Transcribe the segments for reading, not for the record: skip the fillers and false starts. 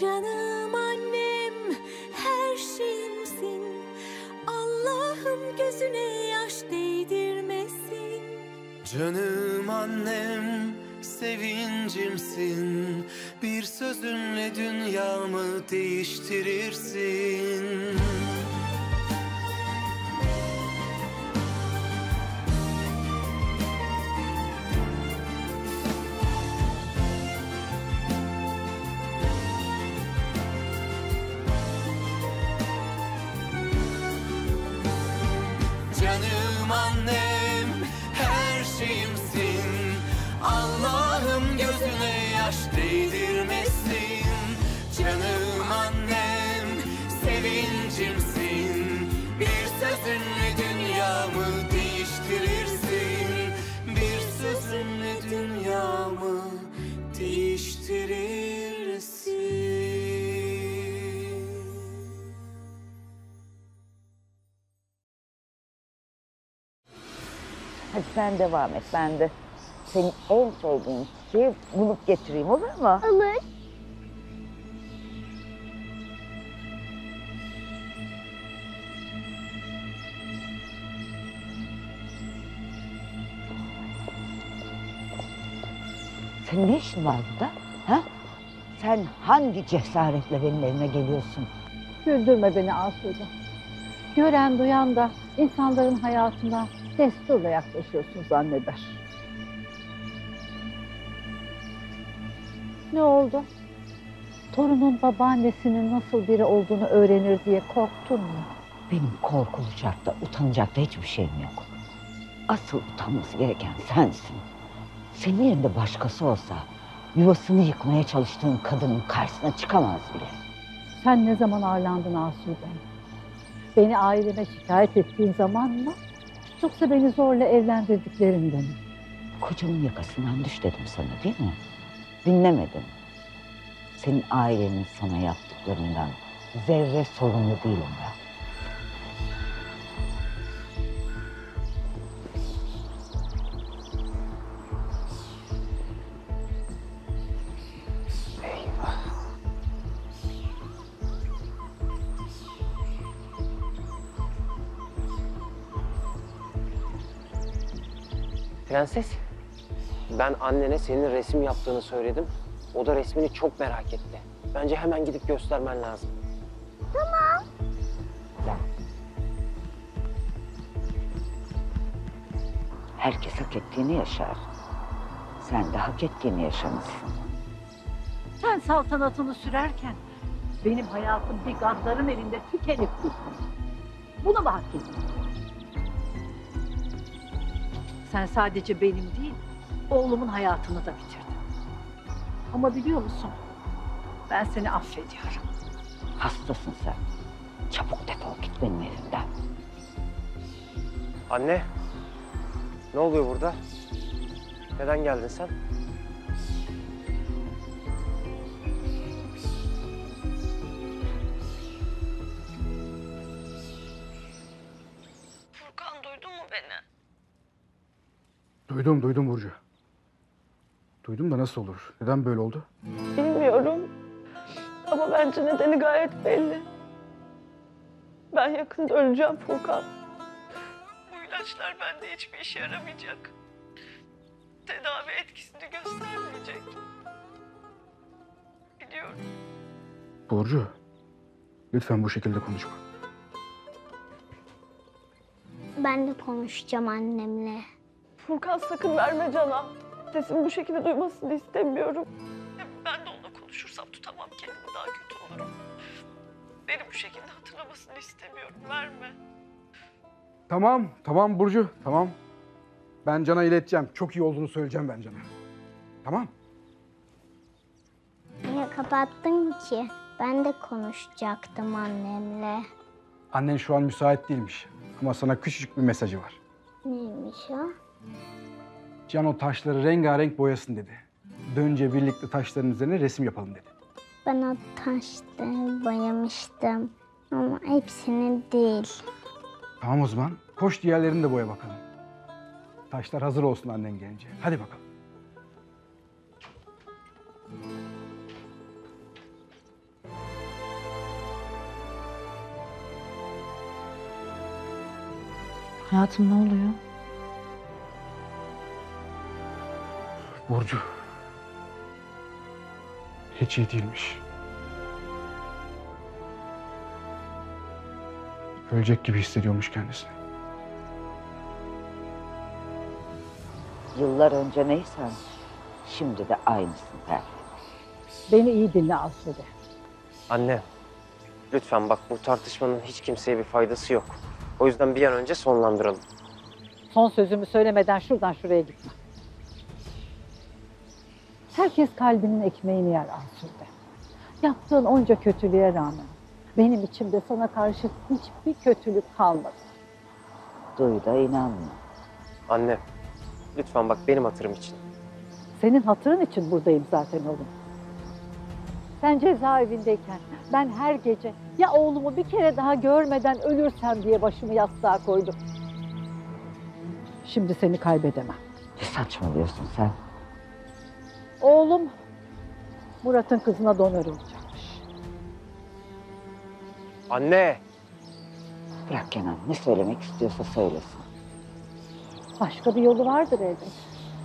Canım annem, her şeyimsin. Allah'ım gözüne yaş değdirmesin. Canım annem, sevincimsin. Bir sözünle dünyamı değiştirirsin. Canım annem, her şeyimsin. Allah'ım gözüne yaş değdirmesin. Canım annem, sevincimsin. Bir sözünle dünyamı değiştirirsin. Bir sözünle dünyamı değiştirirsin. Hadi sen devam et, ben de senin en sevdiğin şeyi bulup getireyim, olur mu? Olur. Senin ne işin var burada? Ha? Sen hangi cesaretle benim evime geliyorsun? Güldürme beni Asude. Gören duyan da insanların hayatına desturla yaklaşıyorsun zanneder. Ne oldu? Torunun babaannesinin nasıl biri olduğunu öğrenir diye korktun mu? Benim korkulacak da utanacak da hiçbir şeyim yok. Asıl utanması gereken sensin. Senin yerinde başkası olsa yuvasını yıkmaya çalıştığın kadının karşısına çıkamaz bile. Sen ne zaman ağırlandın Asude? Beni aileme şikayet ettiğin zaman mı? Yoksa beni zorla evlendirdiklerinde mi? Kocamın yakasından düş dedim sana, değil mi? Dinlemedin. Senin ailenin sana yaptıklarından zerre sorumlu değilim ben. Prenses, ben annene senin resim yaptığını söyledim. O da resmini çok merak etti. Bence hemen gidip göstermen lazım. Tamam. Herkes hak ettiğini yaşar. Sen de hak ettiğini yaşamışsın. Sen saltanatını sürerken benim hayatım bir gaddarın elinde tükenip gitti. Bunu mu hak ettin? Sen sadece benim değil, oğlumun hayatını da bitirdin. Ama biliyor musun? Ben seni affediyorum. Hastasın sen. Çabuk defol git benim evimden. Anne, ne oluyor burada? Neden geldin sen? Furkan, duydun mu beni? Duydum Burcu. Duydum da nasıl olur? Neden böyle oldu? Bilmiyorum. Ama bence nedeni gayet belli. Ben yakında öleceğim Furkan. Bu ilaçlar bende hiçbir işe yaramayacak. Tedavi etkisini göstermeyecek. Biliyorum. Burcu, lütfen bu şekilde konuşma. Ben de konuşacağım annemle. Furkan, sakın verme Can'a. Sesimi bu şekilde duymasını istemiyorum. Hem ben de onunla konuşursam tutamam kendimi, daha kötü olurum. Beni bu şekilde hatırlamasını istemiyorum. Verme. Tamam Burcu, tamam. Ben Can'a ileteceğim. Çok iyi olduğunu söyleyeceğim ben Can'a. Tamam. Niye kapattın ki? Ben de konuşacaktım annemle. Annen şu an müsait değilmiş. Ama sana küçücük bir mesajı var. Neymiş o? Can o taşları rengarenk boyasın dedi. Dönünce birlikte taşların üzerine resim yapalım dedi. Ben o taşları boyamıştım. Ama hepsini değil. Tamam o zaman. Koş diğerlerini de boya bakalım. Taşlar hazır olsun annen gelince. Hadi bakalım. Hayatım ne oluyor? Burcu hiç iyi değilmiş. Ölecek gibi hissediyormuş kendisini. Yıllar önce neysen şimdi de aynısın Ferdi. Beni iyi dinle Asude. Anne, lütfen bak bu tartışmanın hiç kimseye bir faydası yok. O yüzden bir an önce sonlandıralım. Son sözümü söylemeden şuradan şuraya gitme. Herkes kalbinin ekmeğini yer Asude. Yaptığın onca kötülüğe rağmen benim içimde sana karşı hiçbir kötülük kalmadı. Duy da inanma. Anne, lütfen bak benim hatırım için. Senin hatırın için buradayım zaten oğlum. Sen cezaevindeyken ben her gece ya oğlumu bir kere daha görmeden ölürsem diye başımı yastığa koydum. Şimdi seni kaybedemem. Ne saçmalıyorsun sen? Oğlum Murat'ın kızına donör olacakmış. Anne! Bırak Kenan, ne söylemek istiyorsa söylesin. Başka bir yolu vardır elbet.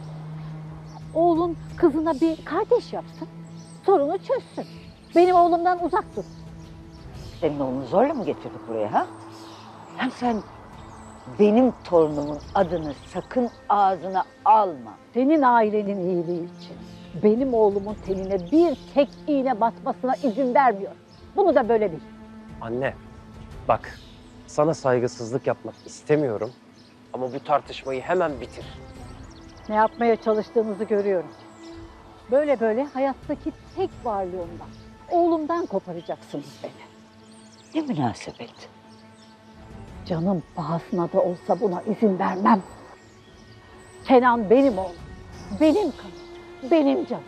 Oğlun kızına bir kardeş yapsın, sorunu çözsün. Benim oğlumdan uzak dur. Senin oğlunu zorla mı getirdik buraya ha? Hem sen benim torunumun adını sakın ağzına alma. Senin ailenin iyiliği için benim oğlumun tenine bir tek iğne batmasına izin vermiyor. Bunu da böyle bil. Anne, bak sana saygısızlık yapmak istemiyorum. Ama bu tartışmayı hemen bitir. Ne yapmaya çalıştığınızı görüyorum. Böyle böyle hayattaki tek varlığımdan, oğlumdan koparacaksınız beni. Ne münasebet. Canım pahasına da olsa buna izin vermem. Kenan benim oğlum, benim kanım, benim canım.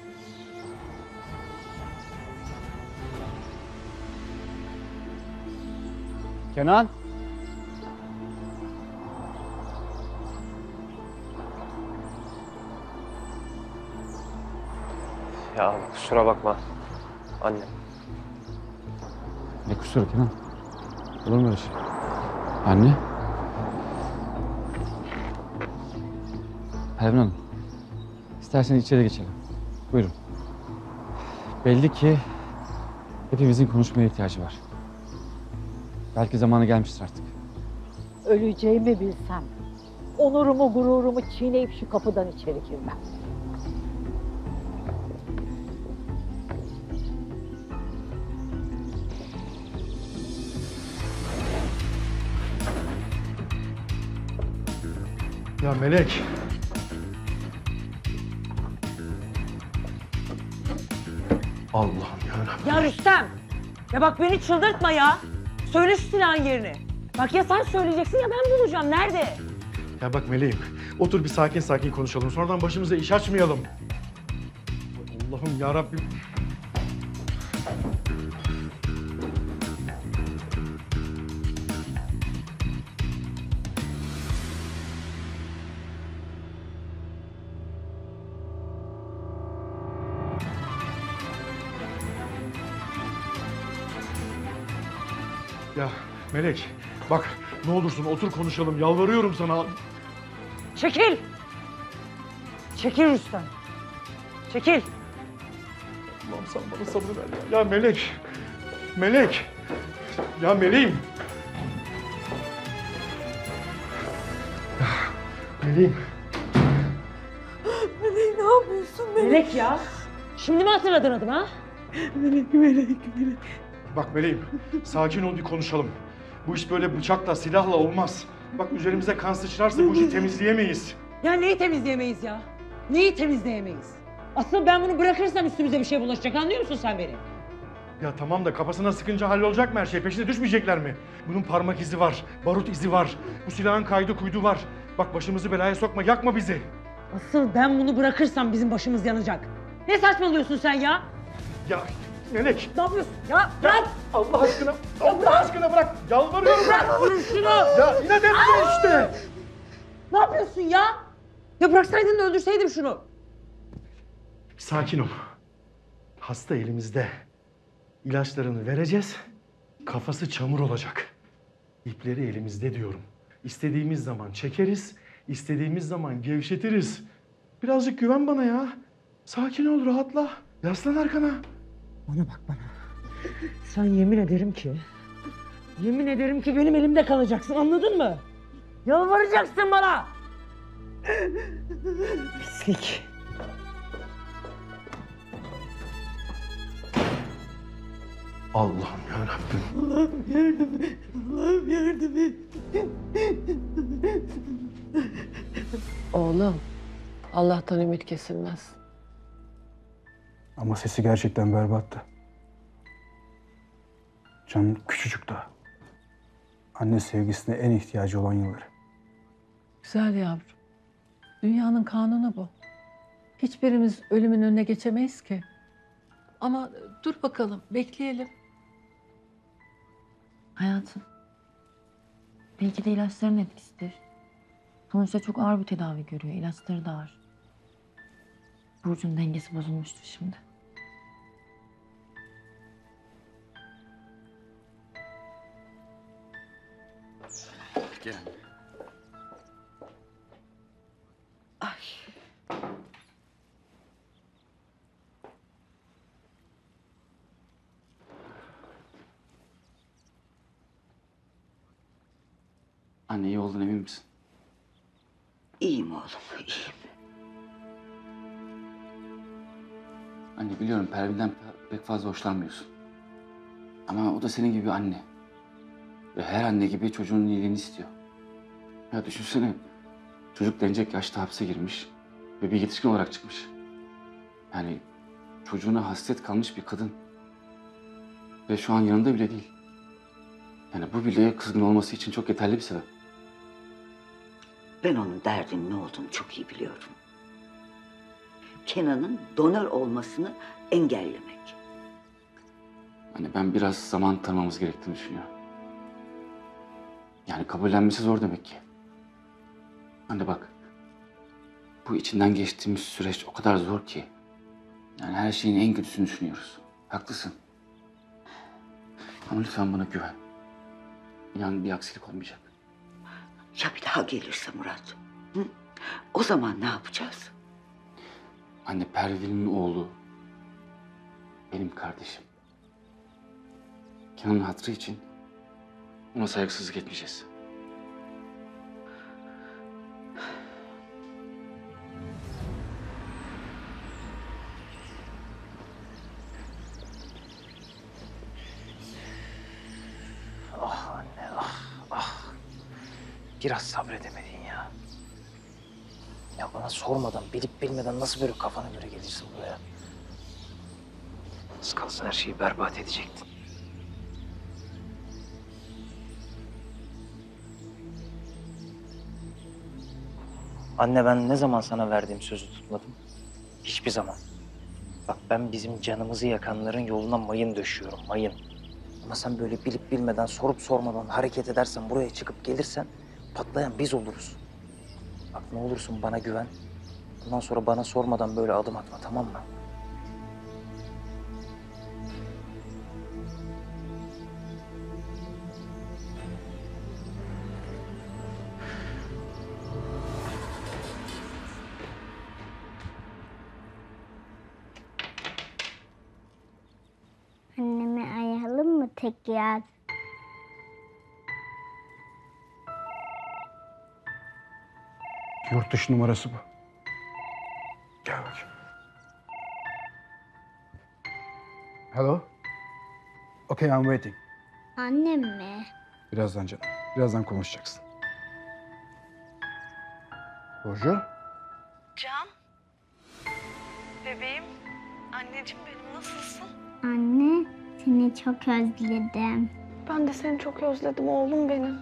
Kenan. Ya kusura bakma anne. Ne kusuru Kenan? Olur mu öyle şey? Anne? Pervin Hanım, isterseniz içeri geçelim. Buyurun. Belli ki hepimizin konuşmaya ihtiyacı var. Belki zamanı gelmiştir artık. Öleceğimi bilsem, onurumu, gururumu çiğneyip şu kapıdan içeri girmem. Ya Melek. Allah'ım yarabbim. Ya Rüstem! Ya bak beni çıldırtma ya. Söyle şu silahın yerini. Bak ya sen söyleyeceksin ya ben bulacağım. Nerede? Ya bak Meleğim, otur bir sakin sakin konuşalım. Sonradan başımıza iş açmayalım. Allah'ım yarabbim. Ya Melek, bak ne olursun otur konuşalım. Yalvarıyorum sana. Çekil! Çekil Rüstem. Çekil. Allah'ım sen bana sabır ver ya. Ya Melek. Melek. Ya Meleğim. Meleğim. Melek ne yapıyorsun Melek? Melek ya. Şimdi mi hatırladın adımı ha? Melek. Bak Meleğim, sakin ol bir konuşalım. Bu iş böyle bıçakla, silahla olmaz. Bak üzerimize kan sıçrarsa bu işi temizleyemeyiz. Ya neyi temizleyemeyiz ya? Neyi temizleyemeyiz? Aslında ben bunu bırakırsam üstümüze bir şey bulaşacak, anlıyor musun sen beni? Ya tamam da kafasına sıkınca hallolacak mı her şey? Peşine düşmeyecekler mi? Bunun parmak izi var, barut izi var. Bu silahın kaydı kuydu var. Bak başımızı belaya sokma, yakma bizi. Asıl ben bunu bırakırsam bizim başımız yanacak. Ne saçmalıyorsun sen ya? Ya Melek. Ne yapıyorsun? Ya bırak! Allah aşkına, Allah aşkına bırak. Yalvarıyorum. Bırak şunu! Ya inat etme işte. Ne yapıyorsun ya? Ya bıraksaydın da öldürseydim şunu. Sakin ol. Hasta elimizde. İlaçlarını vereceğiz. Kafası çamur olacak. İpleri elimizde diyorum. İstediğimiz zaman çekeriz, istediğimiz zaman gevşetiriz. Birazcık güven bana ya. Sakin ol, rahatla. Yaslan arkana. Bana bak bana. Sen yemin ederim ki benim elimde kalacaksın, anladın mı? Yalvaracaksın bana. Pislik. Allah'ım yarabbim. Allah'ım yardım et. Oğlum, Allah'tan ümit kesilmez. Ama sesi gerçekten berbattı. Can küçücük daha. Anne sevgisine en ihtiyacı olan yılları. Güzel yavrum. Dünyanın kanunu bu. Hiçbirimiz ölümün önüne geçemeyiz ki. Ama dur bakalım, bekleyelim. Hayatım, belki de ilaçların etkisidir. Sonuçta çok ağır bir tedavi görüyor, ilaçları da ağır. Burcu'nun dengesi bozulmuştu şimdi. Gel. Anne iyi oldun emin misin? İyiyim oğlum, iyiyim. Anne biliyorum Pervin'den pek fazla hoşlanmıyorsun. Ama o da senin gibi bir anne. Ve her anne gibi çocuğunun iyiliğini istiyor. Ya düşünsene, çocuk denecek yaşta hapse girmiş ve bir yetişkin olarak çıkmış. Yani çocuğuna hasret kalmış bir kadın. Ve şu an yanında bile değil. Yani bu bile kızgın olması için çok yeterli bir sebep. Ben onun derdinin ne olduğunu çok iyi biliyorum. Kenan'ın donör olmasını engellemek. Hani ben biraz zaman tanımamız gerektiğini düşünüyorum. Yani kabullenmesi zor demek ki. Anne bak, bu içinden geçtiğimiz süreç o kadar zor ki. Yani her şeyin en kötüsünü düşünüyoruz. Haklısın. Ama lütfen bana güven. İnan bir aksilik olmayacak. Ya bir daha gelirse Murat? Hı? O zaman ne yapacağız? Anne Pervin'in oğlu. Benim kardeşim. Kenan'ın hatırı için ona saygısızlık etmeyeceğiz. Ah anne, ah. Biraz sabredemedin ya. Ya bana sormadan, bilip bilmeden nasıl böyle kafana göre gelirsin buraya? Az kalsın her şeyi berbat edecektin. Anne ben ne zaman sana verdiğim sözü tutmadım? Hiçbir zaman. Bak ben bizim canımızı yakanların yoluna mayın döşüyorum, mayın. Ama sen böyle bilip bilmeden, sorup sormadan hareket edersen, buraya çıkıp gelirsen patlayan biz oluruz. Bak ne olursun bana güven. Bundan sonra bana sormadan böyle adım atma, tamam mı? Annemi arayalım mı tekrar? Yurt dışı numarası bu. Gel bakayım. Hello? Okay, I'm waiting. Annem mi? Birazdan canım. Birazdan konuşacaksın. Burcu? Can. Bebeğim. Anneciğim benim nasılsın? Anne, seni çok özledim. Ben de seni çok özledim oğlum benim.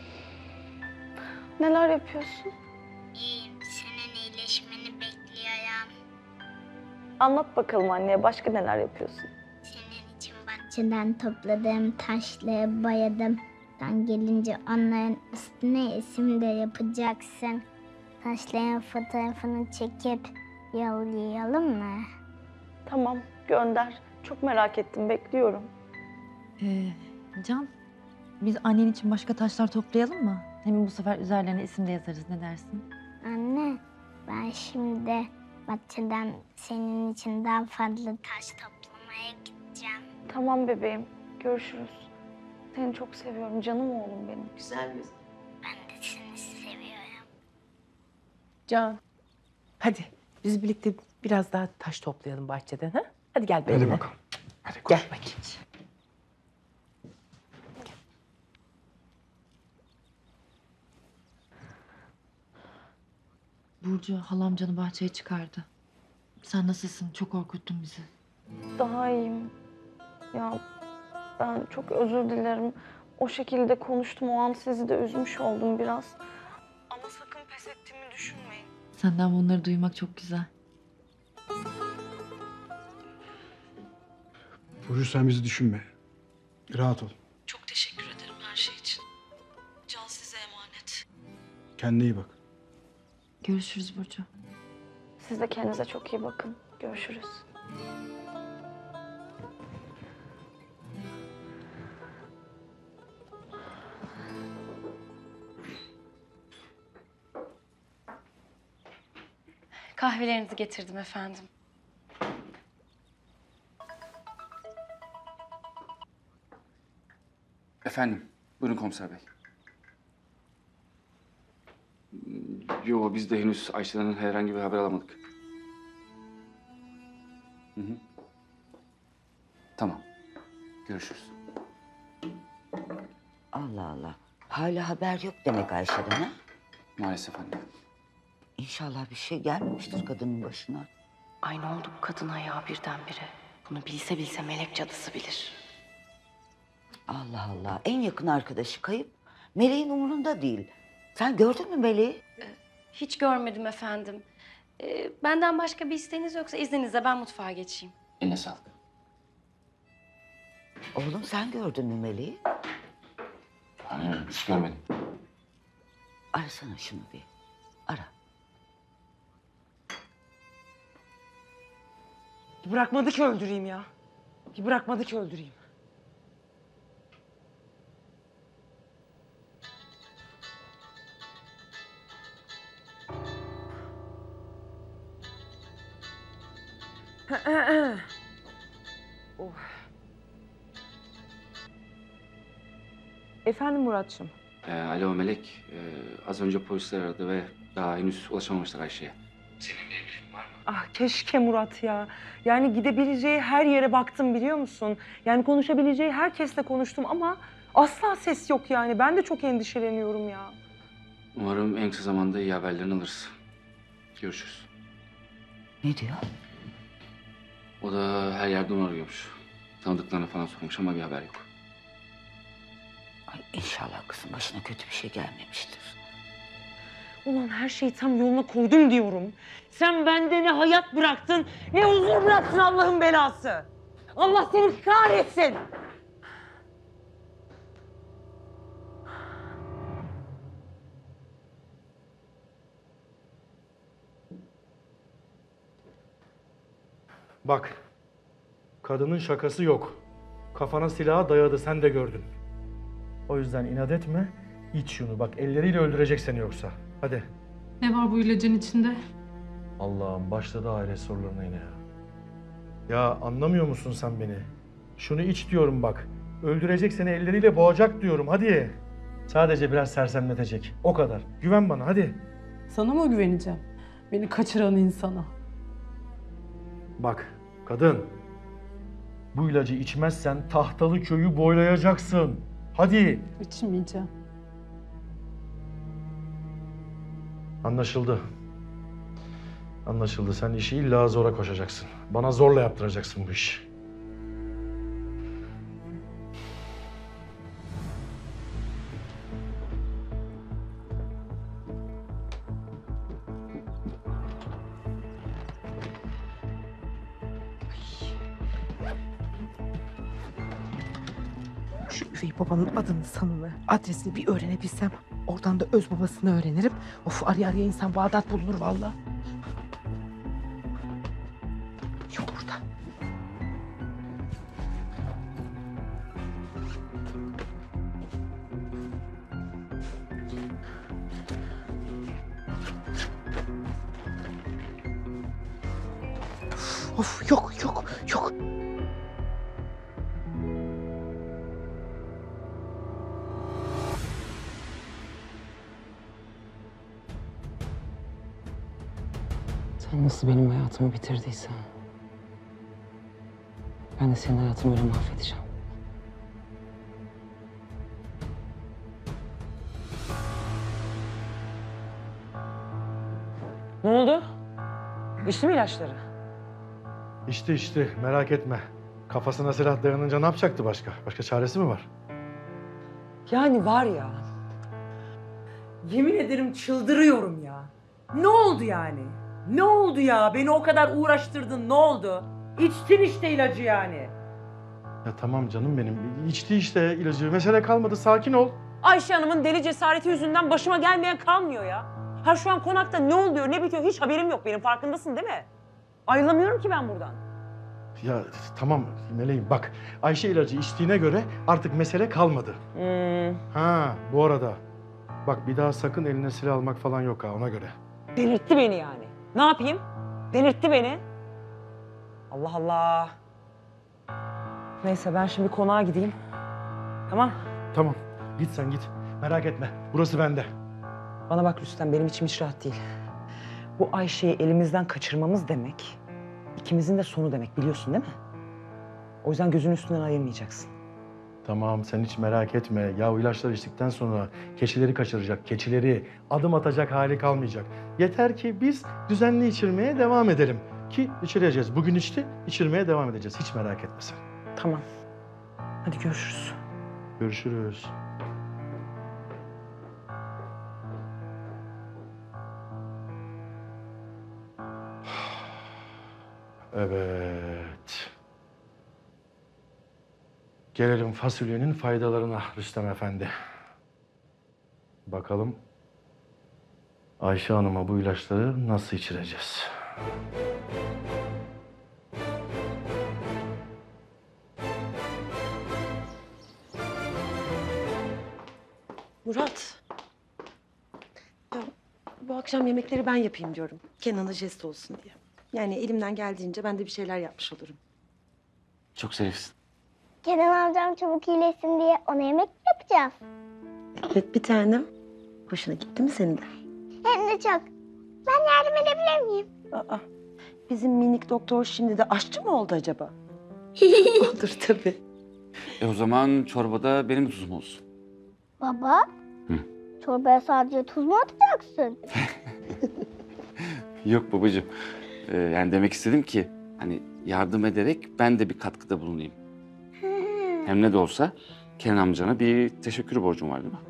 Neler yapıyorsun? İyiyim, senin iyileşmeni bekliyorum. Anlat bakalım anneye başka neler yapıyorsun? Senin için bahçeden topladığım taşları boyadım. Sen gelince onların üstüne isim de yapacaksın. Taşların fotoğrafını çekip yollayalım mı? Tamam gönder. Çok merak ettim bekliyorum. Can, biz annen için başka taşlar toplayalım mı? Hem bu sefer üzerlerine isim de yazarız. Ne dersin? Anne, ben şimdi bahçeden senin için daha fazla taş toplamaya gideceğim. Tamam bebeğim. Görüşürüz. Seni çok seviyorum. Canım oğlum benim. Güzel mi? Ben de seni seviyorum. Can. Hadi biz birlikte biraz daha taş toplayalım bahçeden ha? Hadi gel benimle. Hadi bakalım. Hadi koş. Gel bakayım. Burcu, halam Can'ı bahçeye çıkardı. Sen nasılsın? Çok korkuttun bizi. Daha iyiyim. Ya ben çok özür dilerim. O şekilde konuştum. O an sizi de üzmüş oldum biraz. Ama sakın pes ettiğimi düşünmeyin. Senden bunları duymak çok güzel. Burcu sen bizi düşünme. Rahat ol. Çok teşekkür ederim her şey için. Can size emanet. Kendine iyi bak. Görüşürüz Burcu. Siz de kendinize çok iyi bakın. Görüşürüz. Kahvelerinizi getirdim efendim. Efendim, buyurun komiser bey. Yo, biz de henüz Ayşe'den herhangi bir haber alamadık. Hı hı. Tamam, görüşürüz. Allah Allah. Hala haber yok demek Ayşe'den ha? Maalesef anne. İnşallah bir şey gelmemiştir kadının başına. Ay ne oldu bu kadına ya birdenbire? Bunu bilse bilse melek cadısı bilir. Allah Allah. En yakın arkadaşı kayıp. Meleğin umurunda değil. Sen gördün mü Meleği? Hiç görmedim efendim. Benden başka bir isteğiniz yoksa izninizle ben mutfağa geçeyim. Eline sağlık. Oğlum sen gördün mü Meleği? Hayır, hiç görmedim. Arasana şunu bir. Ara. Bir bırakmadı ki öldüreyim ya. Bir bırakmadı ki öldüreyim. Oh. Efendim Muratçım. Alo Melek, az önce polisler aradı ve daha henüz ulaşamamışlar Ayşe'ye. Senin bir emrin var mı? Ah keşke Murat ya. Yani gidebileceği her yere baktım biliyor musun? Yani konuşabileceği herkesle konuştum ama asla ses yok yani. Ben de çok endişeleniyorum ya. Umarım en kısa zamanda iyi haberlerini alırız. Görüşürüz. Ne diyor? O da her yerden onu arıyormuş. Tanıdıklarına falan sormuş ama bir haber yok. Ay inşallah kızın başına kötü bir şey gelmemiştir. Ulan her şeyi tam yoluna koydum diyorum. Sen bende ne hayat bıraktın, ne huzur bıraktın Allah'ın belası. Allah seni kahretsin. Bak, kadının şakası yok. Kafana silahı dayadı, sen de gördün. O yüzden inat etme, iç şunu. Bak elleriyle öldürecek seni yoksa. Hadi. Ne var bu ilacın içinde? Allah'ım başladı aile sorularına yine ya. Ya anlamıyor musun sen beni? Şunu iç diyorum bak. Öldürecek seni elleriyle boğacak diyorum hadi. Sadece biraz sersemletecek. O kadar. Güven bana hadi. Sana mı güveneceğim? Beni kaçıran insana. Bak kadın. Bu ilacı içmezsen Tahtalı köyü boylayacaksın. Hadi. İçmeyeceğim. Anlaşıldı. Anlaşıldı. Sen işi illa zora koşacaksın. Bana zorla yaptıracaksın bu işi. Şu üvey babanın adını, sanını, adresini bir öğrenebilsem. Oradan da öz babasını öğrenirim. Of araya araya insan Bağdat bulunur vallahi. Yok burada. Of yok yok yok. Sen nasıl benim hayatımı bitirdiysen ben de senin hayatını öyle mahvedeceğim. Ne oldu? İçti mi ilaçları? İşte merak etme. Kafasına silah dayanınca ne yapacaktı başka? Başka çaresi mi var? Yani var ya. Yemin ederim çıldırıyorum ya. Ne oldu yani? Ne oldu ya? Beni o kadar uğraştırdın, ne oldu? İçtin işte ilacı yani. Ya tamam canım benim. İçti işte ilacı. Mesele kalmadı. Sakin ol. Ayşe Hanım'ın deli cesareti yüzünden başıma gelmeyen kalmıyor ya. Ha şu an konakta ne oluyor, ne bitiyor hiç haberim yok benim. Farkındasın değil mi? Ayrılamıyorum ki ben buradan. Ya tamam Meleğim bak. Ayşe ilacı içtiğine göre artık mesele kalmadı. Ha bu arada. Bak bir daha sakın eline silah almak falan yok ha ona göre. Delirtti beni yani. Ne yapayım? Delirtti beni. Allah Allah. Neyse ben şimdi konağa gideyim. Tamam. Tamam git sen git. Merak etme. Burası bende. Bana bak Rüstem, benim içim hiç rahat değil. Bu Ayşe'yi elimizden kaçırmamız demek, ikimizin de sonu demek, biliyorsun değil mi? O yüzden gözünün üstünden ayırmayacaksın. Tamam sen hiç merak etme. Ya o ilaçlar içtikten sonra keçileri kaçıracak, keçileri adım atacak hali kalmayacak. Yeter ki biz düzenli içirmeye devam edelim. Ki içireceğiz. Bugün içti, içirmeye devam edeceğiz. Hiç merak etme sen. Tamam. Hadi görüşürüz. Görüşürüz. Evet. Gelelim fasulyenin faydalarına Rüstem Efendi. Bakalım Ayşe Hanım'a bu ilaçları nasıl içireceğiz? Murat. Ya, bu akşam yemekleri ben yapayım diyorum. Kenan'a jest olsun diye. Yani elimden geldiğince ben de bir şeyler yapmış olurum. Çok zarifsin. Kenan amcam çabuk iyileşsin diye ona yemek mi yapacağız? Evet bir tanem. Hoşuna gitti mi senin de? Hem de çok. Ben yardım edebilir miyim? Aa, bizim minik doktor şimdi de aşçı mı oldu acaba? Olur tabii. O zaman çorbada benim tuzum olsun. Baba, çorbaya sadece tuz mu atacaksın? Yok babacığım. Yani demek istedim ki hani yardım ederek ben de bir katkıda bulunayım. Hem ne de olsa Kenan amcana bir teşekkür borcum var değil mi?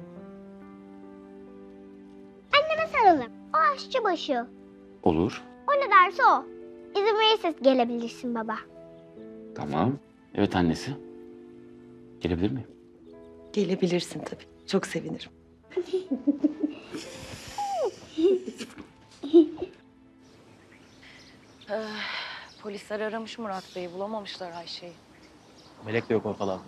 Anneme sarılırım. O aşçı başı. Olur. O ne derse o. İzin verirse gelebilirsin baba. Tamam. Evet annesi. Gelebilir miyim? Gelebilirsin tabii. Çok sevinirim. Polisler aramış Murat Bey'i, bulamamışlar Ayşe'yi. Melek de yok ortalarda.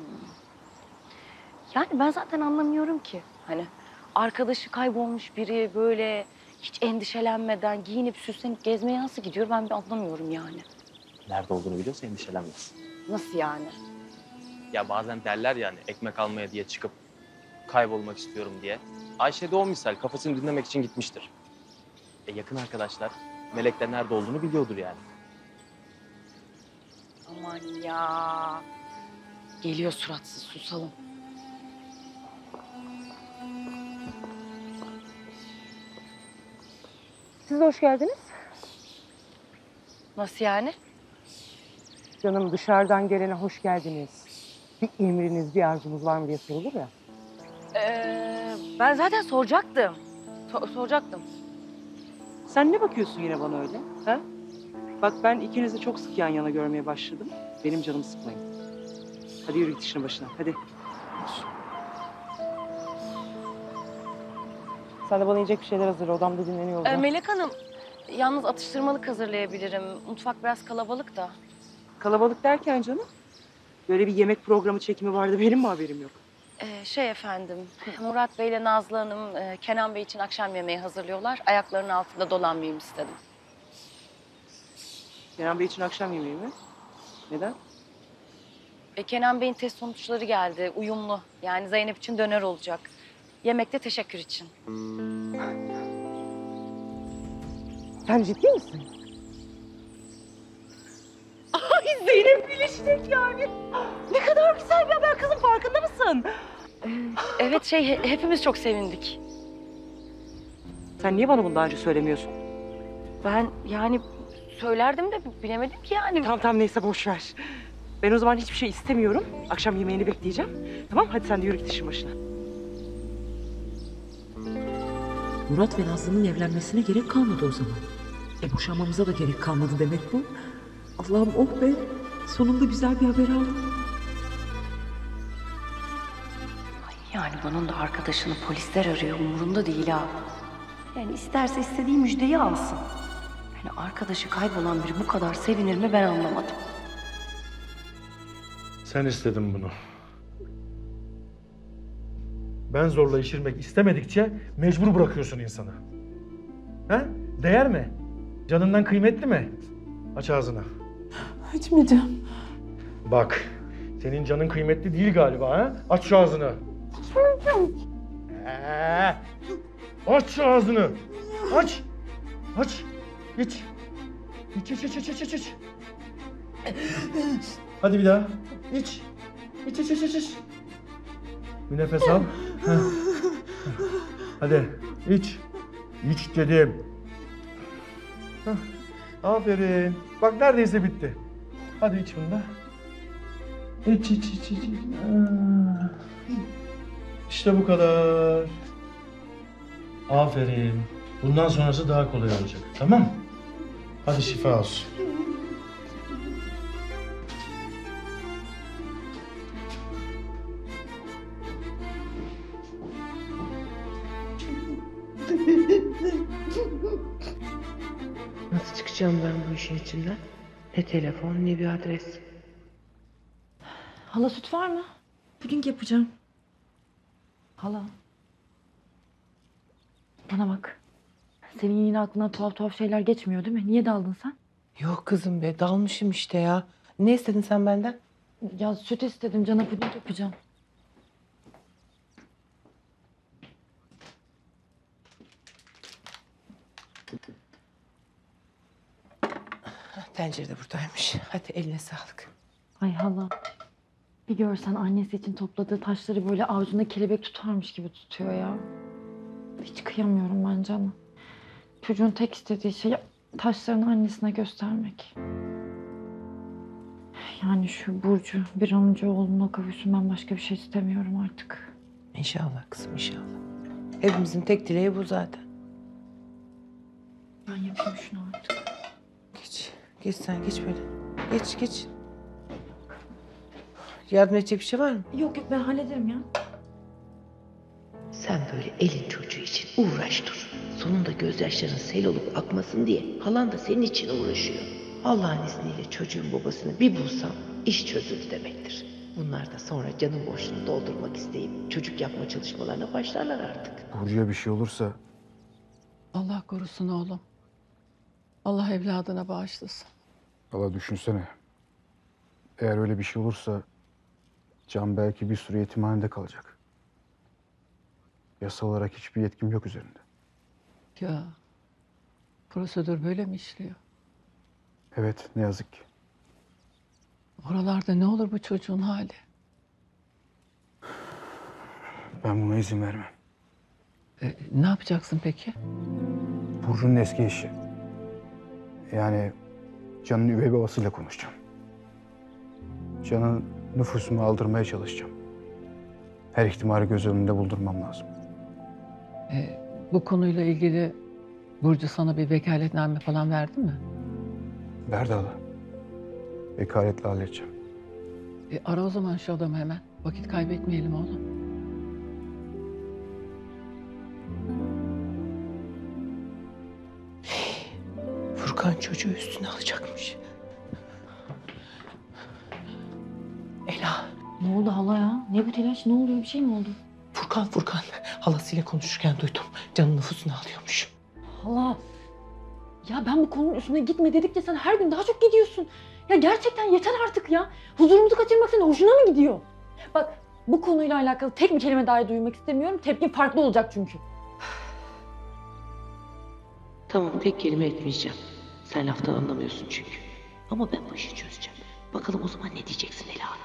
Yani ben zaten anlamıyorum ki. Hani arkadaşı kaybolmuş biri böyle hiç endişelenmeden giyinip süslenip gezmeye nasıl gidiyor ben bir anlamıyorum yani. Nerede olduğunu biliyorsa endişelenmez. Nasıl yani? Ya bazen derler yani ekmek almaya diye çıkıp kaybolmak istiyorum diye. Ayşe de o misal kafasını dinlemek için gitmiştir. Yakın arkadaşlar Melek de nerede olduğunu biliyordur yani. Aman ya. Geliyor suratsız, susalım. Siz de hoş geldiniz. Nasıl yani? Canım dışarıdan gelene hoş geldiniz. Bir emriniz, bir arzunuz var mı diye sorulur ya. Ben zaten soracaktım. Soracaktım. Sen ne bakıyorsun yine bana öyle? Ha? Bak ben ikinizi çok sık yan yana görmeye başladım. Benim canımı sıkmayın. Hadi yürü git işinin başına. Hadi. Sen de bana yiyecek bir şeyler hazırla. Odamda dinleniyor. Melek Hanım, yalnız atıştırmalık hazırlayabilirim. Mutfak biraz kalabalık da. Kalabalık derken canım? Böyle bir yemek programı çekimi vardı. Benim mi haberim yok? Efendim, Murat Bey ile Nazlı Hanım Kenan Bey için akşam yemeği hazırlıyorlar. Ayaklarının altında dolanmayayım istedim. Kenan Bey için akşam yemeği mi? Neden? Kenan Bey'in test sonuçları geldi. Uyumlu. Yani Zeynep için döner olacak. Yemekte teşekkür için. Sen ciddi misin? Ay Zeynep birleşecek yani. Ne kadar güzel bir haber kızım, farkında mısın? Evet hepimiz çok sevindik. Sen niye bana bunu daha önce söylemiyorsun? Ben yani söylerdim de bilemedim ki yani. Tamam neyse boş ver. Ben o zaman hiçbir şey istemiyorum. Akşam yemeğini bekleyeceğim. Tamam, hadi sen de yürü git işin başına. Murat ve Nazlı'nın evlenmesine gerek kalmadı o zaman. Boşanmamıza da gerek kalmadı demek bu. Allah'ım oh be. Sonunda güzel bir haber aldım. Yani bunun da arkadaşını polisler arıyor. Umurunda değil ha. Yani isterse istediği müjdeyi alsın. Yani arkadaşı kaybolan biri bu kadar sevinir mi ben anlamadım. Sen istedin bunu. Ben zorla işirmek istemedikçe mecbur bırakıyorsun insanı. Ha? Değer mi? Canından kıymetli mi? Aç ağzını. Açmayacağım. Bak, senin canın kıymetli değil galiba ha? Aç şu ağzını. Aç şu ağzını. Aç. Aç. İç. İç. Hadi bir daha. İç. İç. Bir nefes al. Heh. Hadi iç. İç dedim. Heh. Aferin. Bak neredeyse bitti. Hadi iç bunu da. İç. İşte bu kadar. Aferin. Bundan sonrası daha kolay olacak. Tamam mı? Hadi şifa olsun. Nasıl çıkacağım ben bu işin içinden? Ne telefon ne bir adres. Hala süt var mı? Puding yapacağım. Hala. Bana bak. Senin yine aklına tuhaf şeyler geçmiyor değil mi? Niye daldın sen? Yok kızım be, dalmışım işte ya. Ne istedin sen benden? Ya süt istedim. Cana puding yapacağım. Tencere de buradaymış. Hadi eline sağlık. Ay hala. Bir görsen annesi için topladığı taşları böyle avucunda kelebek tutarmış gibi tutuyor ya. Hiç kıyamıyorum ben Can'a. Çocuğun tek istediği şey taşlarını annesine göstermek. Yani şu Burcu bir an önce oğlumla kavuşsun, ben başka bir şey istemiyorum artık. İnşallah kızım inşallah. Hepimizin tek dileği bu zaten. Ben yapayım şunu artık. Geç sen geç böyle. Geç. Yardım edecek bir şey var mı? Yok ben hallederim ya. Sen böyle elin çocuğu için uğraş dur. Sonunda gözyaşların sel olup akmasın diye halan da senin için uğraşıyor. Allah'ın izniyle çocuğun babasını bir bulsam iş çözüldü demektir. Bunlar da sonra canın boşluğunu doldurmak isteyip çocuk yapma çalışmalarına başlarlar artık. Burcu'ya bir şey olursa Allah korusun oğlum. Allah evladına bağışlasın. valla düşünsene. Eğer öyle bir şey olursa Can belki bir süre yetimhanede kalacak. Yasal olarak hiçbir yetkim yok üzerinde. Ya prosedür böyle mi işliyor? Evet, ne yazık ki. Oralarda ne olur bu çocuğun hali? Ben buna izin vermem. Ne yapacaksın peki? Burcu'nun eski eşi. Yani Can'ın üvey babasıyla konuşacağım. Can'ın nüfusunu aldırmaya çalışacağım. Her ihtimali göz önünde bulundurmam lazım. Bu konuyla ilgili Burcu sana bir vekaletname falan verdi mi? Verdi hala. Vekaletle halledeceğim. Ara o zaman şu adamı hemen. Vakit kaybetmeyelim oğlum. Furkan çocuğu üstüne alacakmış. Ela. Ne oldu hala ya? Ne bu telaş? Ne oluyor? Bir şey mi oldu? Furkan. Halasıyla konuşurken duydum. Can'ın nüfusunu alıyormuş. Hala. Ya ben bu konunun üstüne gitme dedikçe sen her gün daha çok gidiyorsun. Ya gerçekten yeter artık ya. Huzurumuzu kaçırmak senin hoşuna mı gidiyor? Bak bu konuyla alakalı tek bir kelime dahi duymak istemiyorum. Tepkin farklı olacak çünkü. Tamam, tek kelime etmeyeceğim. Sen laftan anlamıyorsun çünkü. Ama ben bu işi çözeceğim. Bakalım o zaman ne diyeceksin Ela Hanım?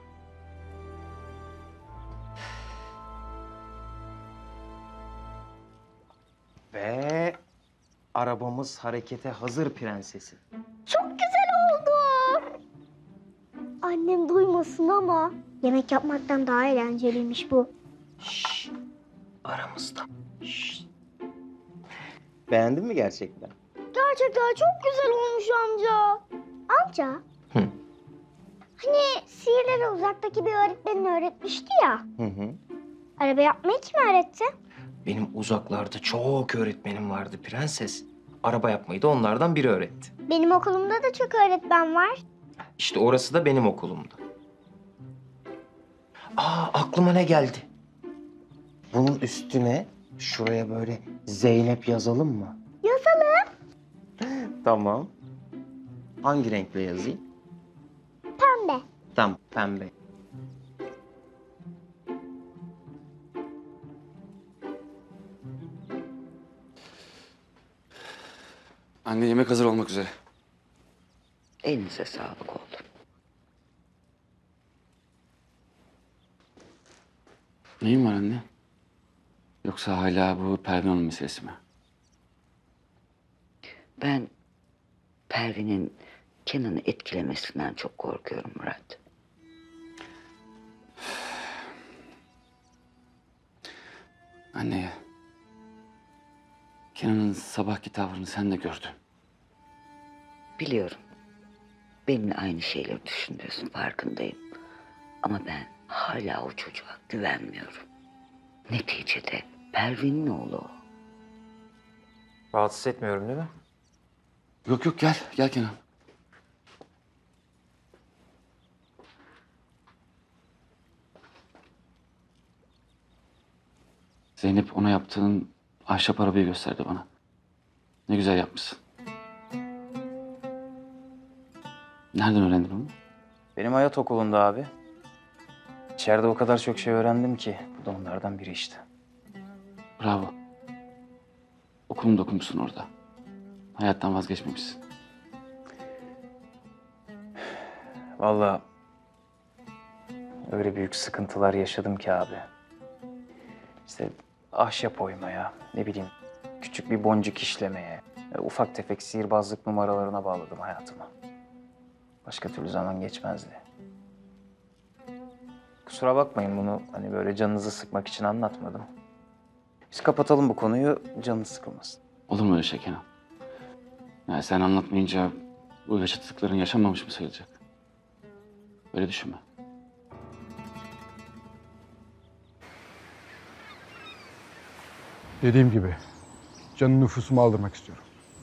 Ve arabamız harekete hazır prensesim. Çok güzel oldu. Annem duymasın ama yemek yapmaktan daha eğlenceliymiş bu. Aramızda. Beğendin mi gerçekten? Gerçekten çok güzel olmuş amca. Amca. Hı. Hani sihirleri uzaktaki bir öğretmenin öğretmişti ya. Hı. Araba yapmayı kim öğretti? Benim uzaklarda çok öğretmenim vardı prenses. Araba yapmayı da onlardan biri öğretti. Benim okulumda da çok öğretmen var. İşte orası da benim okulumda. Aklıma ne geldi? Bunun üstüne şuraya böyle Zeynep yazalım mı? Yazalım. Tamam. Hangi renkle yazayım? Pembe. Tamam, pembe. Anne, yemek hazır olmak üzere. Elinize sağlık oğlum. Neyin var anne? Yoksa hala bu Pervin Hanım meselesi mi? Ben Pervin'in Kenan'ı etkilemesinden çok korkuyorum Murat. Anne, Kenan'ın sabahki tavrını sen de gördün. Biliyorum. Benimle aynı şeyleri düşünüyorsun, farkındayım. Ama ben hala o çocuğa güvenmiyorum. Neticede Pervin'in oğlu o. Rahatsız etmiyorum değil mi? Yok, gel. Gel Kenan. Zeynep ona yaptığın ahşap arabayı gösterdi bana. Ne güzel yapmışsın. Nereden öğrendin onu? Benim hayat okulunda abi. İçeride o kadar çok şey öğrendim ki. Bu da onlardan biri işte. Bravo. Okulunu da okumuşsun orada. Hayattan vazgeçmemişsin. Vallahi öyle büyük sıkıntılar yaşadım ki abi. İşte ahşap oymaya, ne bileyim küçük bir boncuk işlemeye, ufak tefek sihirbazlık numaralarına bağladım hayatımı. Başka türlü zaman geçmezdi. Kusura bakmayın, bunu hani böyle canınızı sıkmak için anlatmadım. Biz kapatalım bu konuyu, canınız sıkılmasın. Olur mu öyle şey Kenan? Yani sen anlatmayınca bu yaşadıkların yaşanmamış mı sayılacak? Öyle düşünme. Dediğim gibi canın nüfusumu aldırmak istiyorum.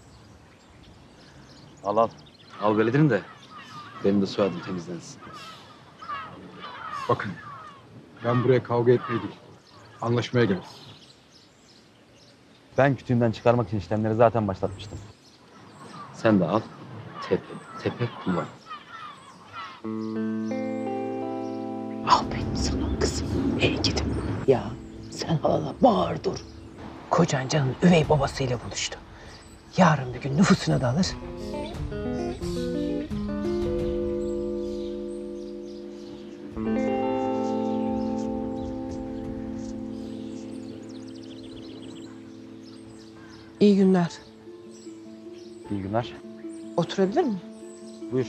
Al. Al beledirin de benim de soyadım temizlensin. Bakın, ben buraya kavga etmeye değil, anlaşmaya geldim. Ben kütüğümden çıkarmak için işlemleri zaten başlatmıştım. Sen de al. Tepe kullan. Aferin sana kızım. Ey gidim. Ya sen halana bağır dur. Kocan Can'ın üvey babasıyla buluştu. Yarın bir gün nüfusuna da alır. İyi günler. İyi günler. Oturabilir miyim? Buyur.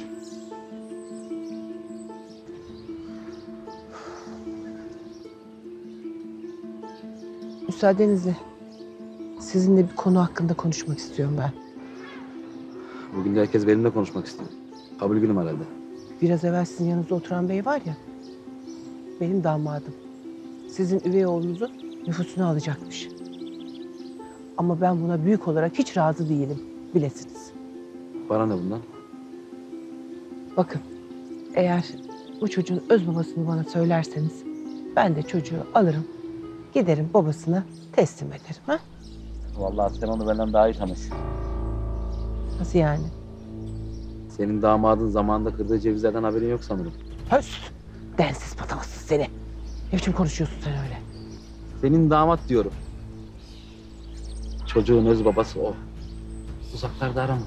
Müsaadenizle sizinle bir konu hakkında konuşmak istiyorum ben. Bugün de herkes benimle konuşmak istiyor. Kabul günüm herhalde. Biraz evvel sizin yanınızda oturan bey var ya, benim damadım. Sizin üvey oğlunuzun nüfusunu alacakmış. Ama ben buna büyük olarak hiç razı değilim, bilesiniz. Bana ne bundan? Bakın, eğer bu çocuğun öz babasını bana söylerseniz, ben de çocuğu alırım, giderim babasına teslim ederim. Ha? Vallahi sen onu benden daha iyi tanırsın. Nasıl yani? Senin damadın zamanında kırdığı cevizlerden haberin yok sanırım. Höst! Densiz patavatsız seni. Ne biçim konuşuyorsun sen öyle? Senin damat diyorum. Çocuğun öz babası o. Uzaklarda arama.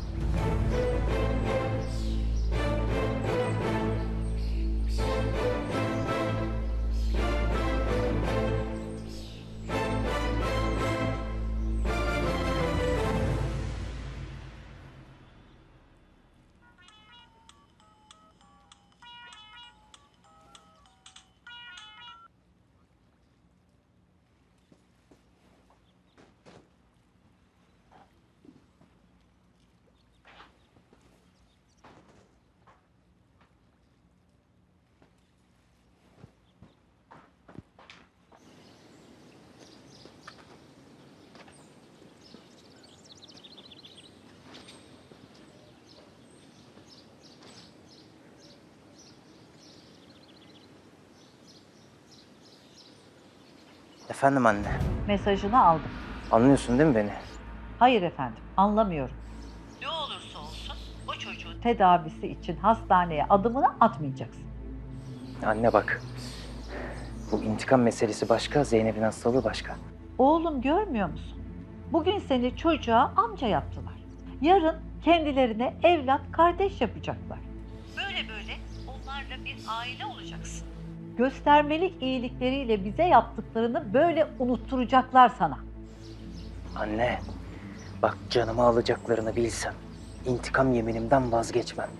Efendim anne. Mesajını aldım. Anlıyorsun değil mi beni? Hayır efendim, anlamıyorum. Ne olursa olsun o çocuğun tedavisi için hastaneye adımını atmayacaksın. Anne bak. Bu intikam meselesi başka, Zeynep'in hastalığı başka. Oğlum görmüyor musun? Bugün seni çocuğa amca yaptılar. Yarın kendilerine evlat, kardeş yapacaklar. Böyle böyle onlarla bir aile olacaksın. Göstermelik iyilikleriyle bize yaptıklarını böyle unutturacaklar sana. Anne, bak canımı alacaklarını bilsem, intikam yeminimden vazgeçmem.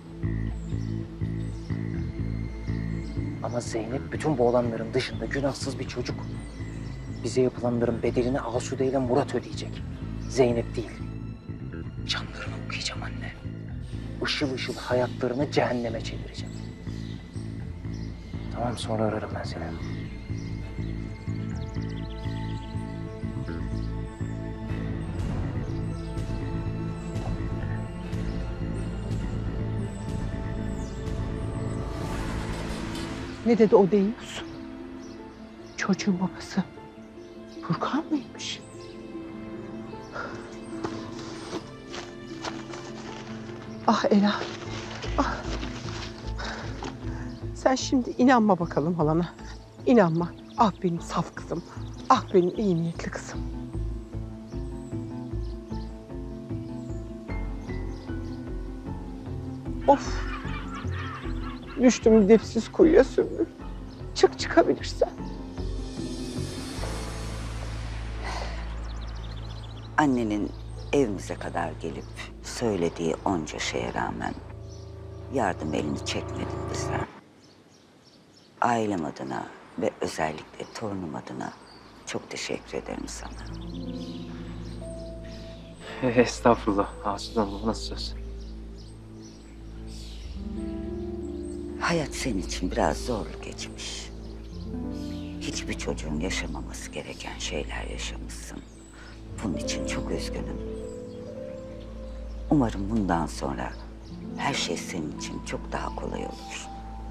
Ama Zeynep bütün bu olanların dışında günahsız bir çocuk. Bize yapılanların bedelini Asude ile Murat ödeyecek. Zeynep değil. Canlarını okuyacağım anne. Işıl ışıl hayatlarını cehenneme çevireceğim. Tamam, sonra ararım ben seni. Ne dedi o deyiyorsun? Çocuğun babası Furkan mıymış? Ah Ela, ah. Sen şimdi inanma bakalım halana. İnanma. Ah benim saf kızım. Ah benim iyi niyetli kızım. Of. Düştüm dipsiz kuyuya Sümbül. Çık çıkabilirsen. Annenin evimize kadar gelip söylediği onca şeye rağmen yardım elini çekmedin bizden. Ailem adına ve özellikle torunum adına çok teşekkür ederim sana. Estağfurullah Asude Hanım, bu nasıl söz? Hayat senin için biraz zorlu geçmiş. Hiçbir çocuğun yaşamaması gereken şeyler yaşamışsın. Bunun için çok üzgünüm. Umarım bundan sonra her şey senin için çok daha kolay olur.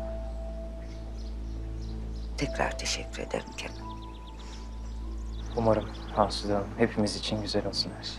Tekrar teşekkür ederim Kenan. Umarım Asude Hanım, hepimiz için güzel olsun her şey.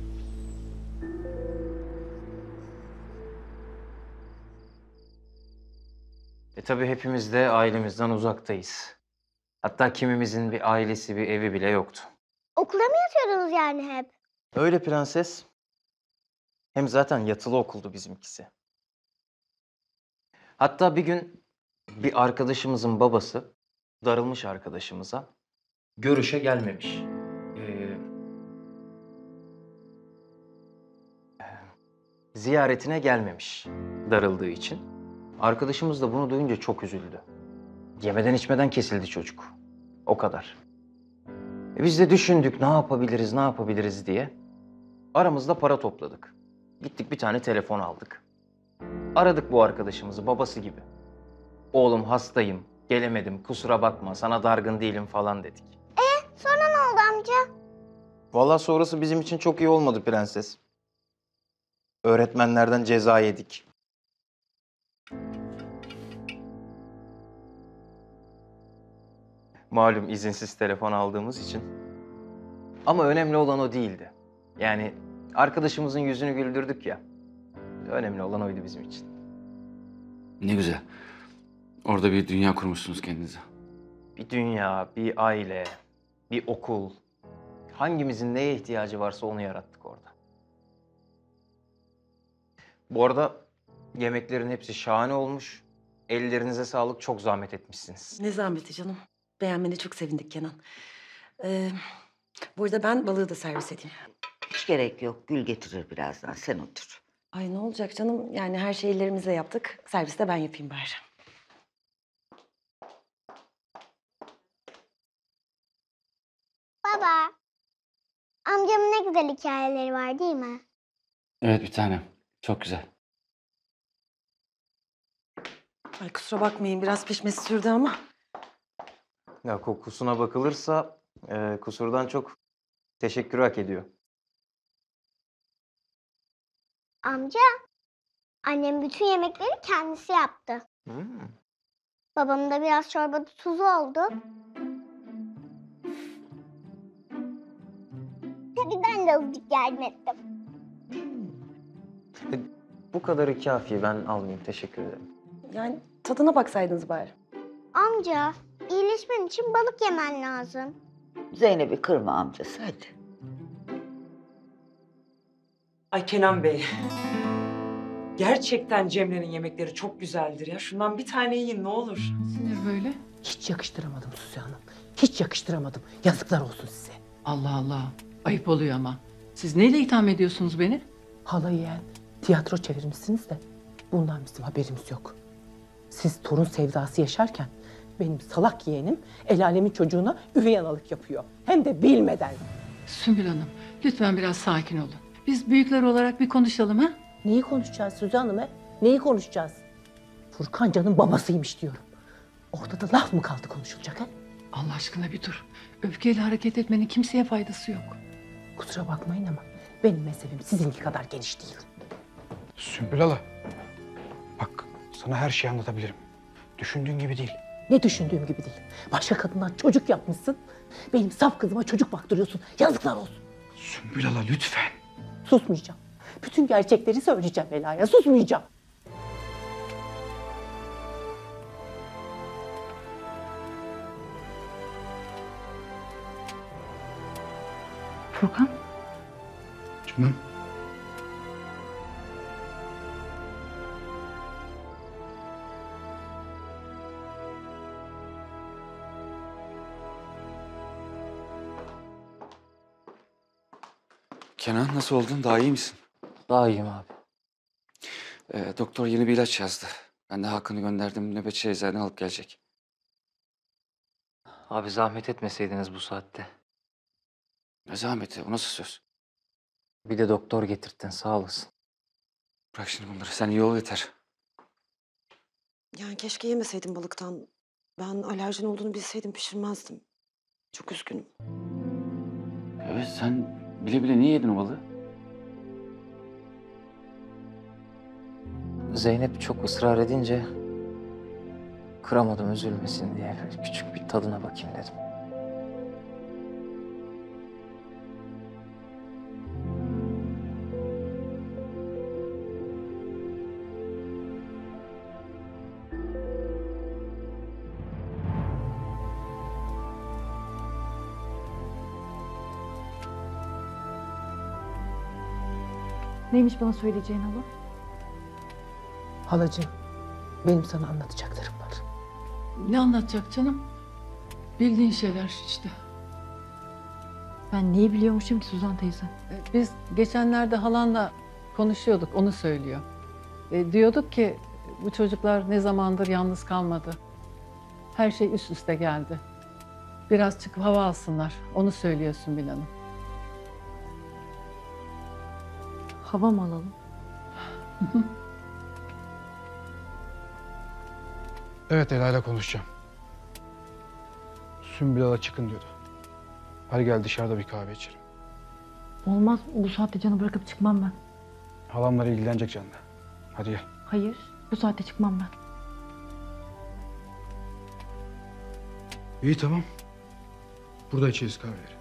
Tabii hepimiz de ailemizden uzaktayız. Hatta kimimizin bir ailesi, bir evi bile yoktu. Okula mı yatıyordunuz yani hep? Öyle prenses. Hem zaten yatılı okuldu bizimkisi. Hatta bir gün bir arkadaşımızın babası, darılmış arkadaşımıza, görüşe gelmemiş. Ziyaretine gelmemiş darıldığı için. Arkadaşımız da bunu duyunca çok üzüldü. Yemeden içmeden kesildi çocuk. O kadar. Biz de düşündük ne yapabiliriz diye. Aramızda para topladık. Gittik bir tane telefon aldık. Aradık bu arkadaşımızı babası gibi. Oğlum hastayım, gelemedim, kusura bakma, sana dargın değilim falan dedik. Sonra ne oldu amca? Vallahi sonrası bizim için çok iyi olmadı prenses. Öğretmenlerden ceza yedik. Malum izinsiz telefon aldığımız için. Ama önemli olan o değildi. Yani arkadaşımızın yüzünü güldürdük ya. Önemli olan oydu bizim için. Ne güzel. Orada bir dünya kurmuşsunuz kendinize. Bir dünya, bir aile, bir okul. Hangimizin neye ihtiyacı varsa onu yarattık orada. Bu arada yemeklerin hepsi şahane olmuş. Ellerinize sağlık, çok zahmet etmişsiniz. Ne zahmeti canım. Beğenmene çok sevindik Kenan. Bu arada ben balığı da servis edeyim. Hiç gerek yok. Gül getirir birazdan. Sen otur. Ay ne olacak canım? Yani her şeyi ellerimizle yaptık. Serviste ben yapayım bari. Baba, amcamın ne güzel hikayeleri var değil mi? Evet bir tanem. Çok güzel. Ay kusura bakmayın biraz pişmesi sürdü ama. Ya kokusuna bakılırsa kusurdan çok teşekkür hak ediyor. Amca, annem bütün yemekleri kendisi yaptı. Babamın da biraz çorbada tuzu oldu. Tabii ben de azıcık yardım ettim. Bu kadarı kafi. Ben almayayım. Teşekkür ederim. Yani tadına baksaydınız bari. Amca, iyileşmen için balık yemen lazım. Zeynep'i kırma amcası hadi. Ay Kenan Bey. Gerçekten Cemre'nin yemekleri çok güzeldir ya. Şundan bir tane yiyin ne olur. Sinir böyle. Hiç yakıştıramadım Suzi Hanım. Hiç yakıştıramadım. Yazıklar olsun size. Allah Allah. Ayıp oluyor ama. Siz neyle itham ediyorsunuz beni? Hala yeğen, tiyatro çevirmişsiniz de bundan bizim haberimiz yok. Siz torun sevdası yaşarken benim salak yeğenim el alemin çocuğuna üvey analık yapıyor. Hem de bilmeden. Sümbül Hanım, lütfen biraz sakin olun. Biz büyükler olarak bir konuşalım ha? Neyi konuşacağız Suzi Hanım he? Neyi konuşacağız? Furkan Can'ın babasıymış diyorum. Orada da laf mı kaldı konuşulacak ha? Allah aşkına bir dur. Öfkeyle hareket etmenin kimseye faydası yok. Kusura bakmayın ama benim mezhebim sizinki kadar geniş değil. Sümbül hala. Bak sana her şeyi anlatabilirim. Düşündüğün gibi değil. Ne düşündüğüm gibi değil. Başka kadından çocuk yapmışsın. Benim saf kızıma çocuk baktırıyorsun. Yazıklar olsun. Sümbül hala lütfen. Susmayacağım. Bütün gerçekleri söyleyeceğim Ela'ya. Susmayacağım. Furkan. Canım. Kenan nasıl oldun? Daha iyi misin? Daha iyiyim abi. Doktor yeni bir ilaç yazdı. Ben de Hakan'ı gönderdim. Nöbetçi eczaneden alıp gelecek. Abi zahmet etmeseydiniz bu saatte. Ne zahmeti? O nasıl söz? Bir de doktor getirttin. Sağ olasın. Bırak şimdi bunları. Sen iyi ol yeter. Yani keşke yemeseydim balıktan. Ben alerjin olduğunu bilseydim pişirmezdim. Çok üzgünüm. Evet sen bile bile niye yedin o balığı? Zeynep çok ısrar edince kıramadım üzülmesin diye. Böyle küçük bir tadına bakayım dedim. Neymiş bana söyleyeceğin hala? Halacığım, benim sana anlatacaklarım var. Ne anlatacak canım? Bildiğin şeyler işte. Ben neyi biliyormuşum ki Suzan teyze? Biz geçenlerde halanla konuşuyorduk, onu söylüyor. Diyorduk ki bu çocuklar ne zamandır yalnız kalmadı. Her şey üst üste geldi. Biraz çıkıp hava alsınlar, onu söylüyor Sümbül Hanım. Hava mı alalım? Evet Ela'yla konuşacağım. Sümbül hala çıkın diyordu. Hadi gel dışarıda bir kahve içelim. Olmaz. Bu saatte Can'ı bırakıp çıkmam ben. Halamlar ilgilenecek Can'la. Hadi gel. Hayır. Bu saatte çıkmam ben. İyi tamam. Burada içeriz kahveleri.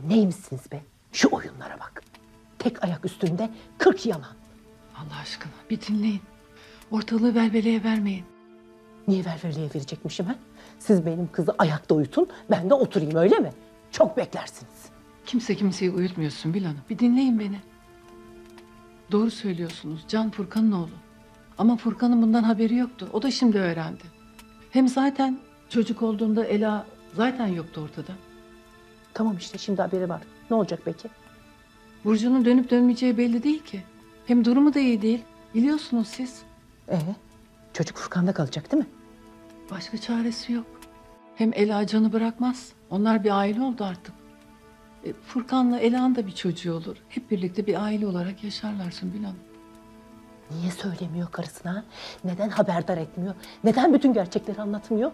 Neymişsiniz be? Şu oyunlara bak. Tek ayak üstünde 40 yalan. Allah aşkına bir dinleyin. Ortalığı velveleye vermeyin. Niye velveleye verecekmişim ha? Siz benim kızı ayakta uyutun, ben de oturayım öyle mi? Çok beklersiniz. Kimse kimseyi uyutmuyorsun Sümbül Hanım. Bir dinleyin beni. Doğru söylüyorsunuz. Can Furkan'ın oğlu. Ama Furkan'ın bundan haberi yoktu. O da şimdi öğrendi. Hem zaten çocuk olduğunda Ela zaten yoktu ortada. Tamam işte şimdi haberi var. Ne olacak peki? Burcu'nun dönüp dönmeyeceği belli değil ki. Hem durumu da iyi değil. Biliyorsunuz siz. Çocuk Furkan'da kalacak değil mi? Başka çaresi yok. Hem Ela Can'ı bırakmaz. Onlar bir aile oldu artık. Furkan'la Ela'nın da bir çocuğu olur. Hep birlikte bir aile olarak yaşarlar Sümbül Hanım. Niye söylemiyor karısına? Neden haberdar etmiyor? Neden bütün gerçekleri anlatmıyor?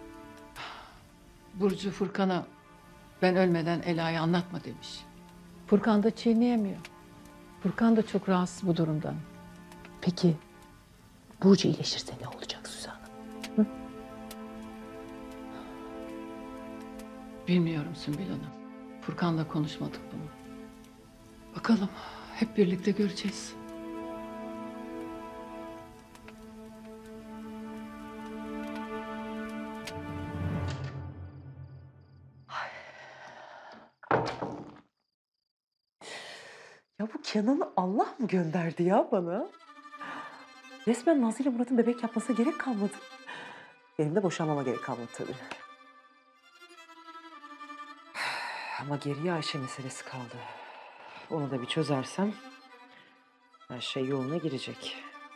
Burcu Furkan'a ben ölmeden Ela'yı anlatma demiş. Furkan da çiğneyemiyor. Furkan da çok rahatsız bu durumdan. Peki Burcu iyileşirse ne olacak Süzan Hanım? Hı? Bilmiyorum Sümbül Hanım. Furkan'la konuşmadık bunu. Bakalım hep birlikte göreceğiz. Ya bu Kenan'ı Allah mı gönderdi ya bana? Resmen Nazlı ile Murat'ın bebek yapmasına gerek kalmadı. Benim de boşanmama gerek kalmadı tabii. Ama geriye Ayşe meselesi kaldı. Onu da bir çözersem her şey yoluna girecek.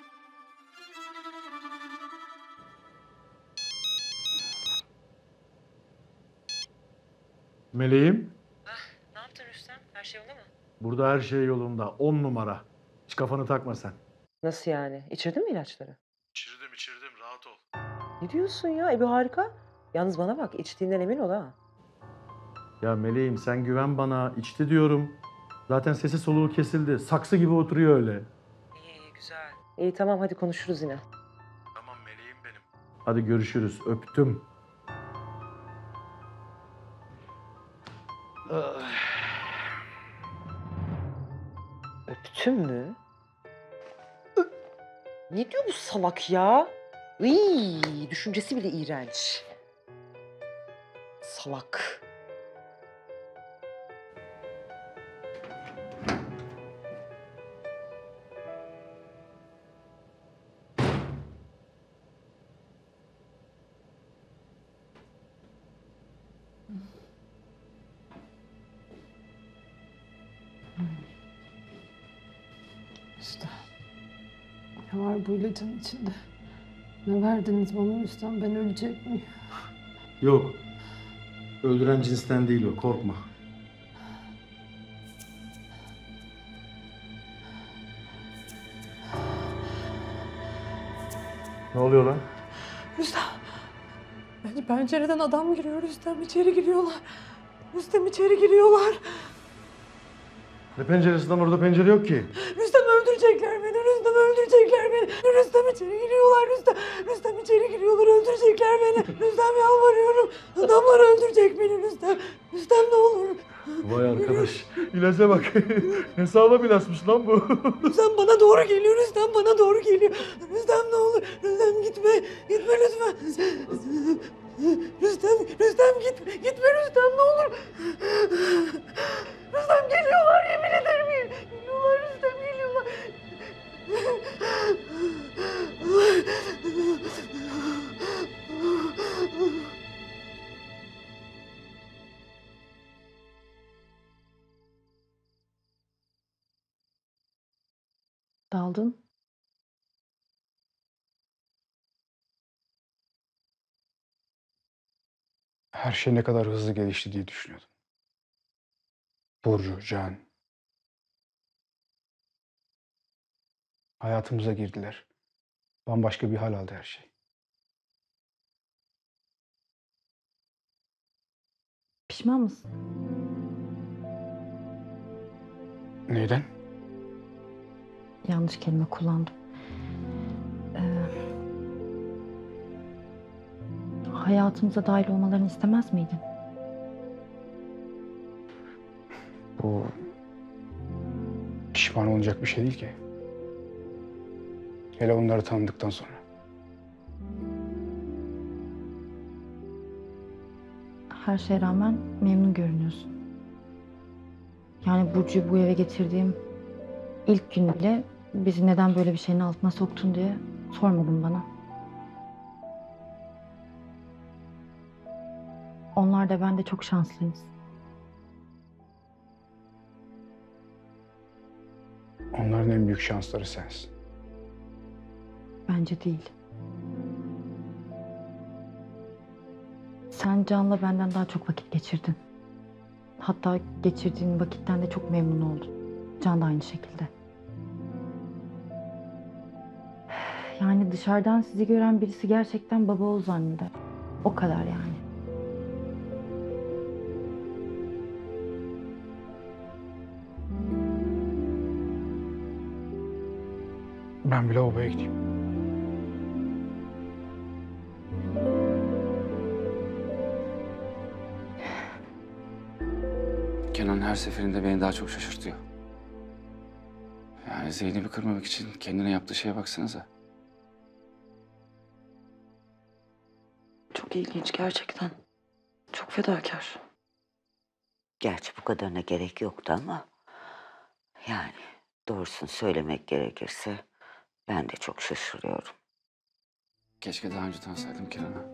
Meleğim, Ne yaptın Rüstem? Her şey yolunda mı? burada her şey yolunda. 10 numara. Hiç kafanı takma sen. Nasıl yani? İçirdin mi ilaçları? İçirdim, rahat ol. Ne diyorsun ya? Bu harika. Yalnız bana bak, içtiğinden emin ol ha. Ya Meleğim sen güven bana, içti diyorum. Zaten sesi soluğu kesildi. Saksı gibi oturuyor öyle. İyi, güzel. İyi tamam hadi konuşuruz yine. Hadi görüşürüz, öptüm. Öptün mü? Ne diyor bu salak ya? Iy, düşüncesi bile iğrenç. Salak. İşte ne var bu ilacın içinde? Ne verdiniz bana Rüstem? Ben ölecek miyim? Yok, öldüren cinsten değil o, korkma. Ne oluyor lan? Rüstem! Bence pencereden adam giriyor Rüstem. İçeri giriyorlar. Rüstem içeri giriyorlar. Ne penceresinden, orada pencere yok ki. Rüstem öldürecekler beni. Rüstem öldürecekler beni. Rüstem içeri giriyorlar. Rüstem içeri giriyorlar. Öldürecekler beni. Rüstem yalvarıyorum. Adamlar öldürecek beni Rüstem. Rüstem ne olur. Vay arkadaş, ilaca bak. Ne sağlam ilaçmış lan bu. Rüstem bana doğru geliyor. Rüstem bana doğru geliyor. Rüstem ne olur. Rüstem gitme. Gitme lütfen. Rüstem gitme Rüstem ne olur. Rüstem geliyorlar yemin ederim. Geliyorlar Rüstem geliyorlar. Daldın. Her şey ne kadar hızlı gelişti diye düşünüyordum. Burcu, Can. Hayatımıza girdiler. Bambaşka bir hal aldı her şey. Pişman mısın? Neyden? Yanlış kelime kullandım. Hayatımıza dahil olmalarını istemez miydin? Bu pişman olacak bir şey değil ki. Hele onları tanıdıktan sonra. Her şeye rağmen memnun görünüyorsun. Yani Burcu'yu bu eve getirdiğim ilk gün bile bizi neden böyle bir şeyin altına soktun diye sormadın bana. Onlar da ben de çok şanslıyız. Onların en büyük şansları sensin. Bence değil. Sen Can'la benden daha çok vakit geçirdin. Hatta geçirdiğin vakitten de çok memnun oldun. Can da aynı şekilde. Yani dışarıdan sizi gören birisi gerçekten baba ol zanneder. O kadar yani. Ben bile obaya gideyim. Kenan her seferinde beni daha çok şaşırtıyor. Yani Zeynep'i kırmamak için kendine yaptığı şeye baksanıza. Çok ilginç gerçekten. Çok fedakar. Gerçi bu kadarına gerek yoktu ama... Yani doğrusunu söylemek gerekirse ben de çok şaşırıyorum. Keşke daha önce tanısaydım Kenan'ı.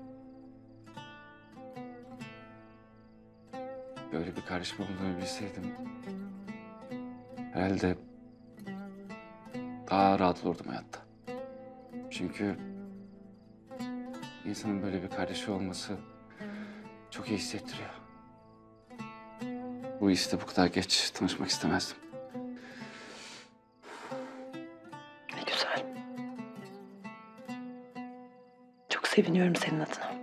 Böyle bir kardeşim olduğunu bilseydim... herhalde daha rahat olurdum hayatta. Çünkü insanın böyle bir kardeşi olması çok iyi hissettiriyor. Bu hisle bu kadar geç tanışmak istemezdim. Ne güzel. Çok seviniyorum senin adına.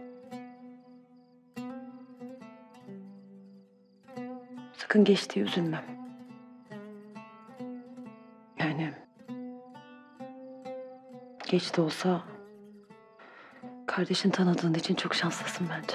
Sakın geç diye üzülme. Yani geç de olsa kardeşini tanıdığın için çok şanslısın bence.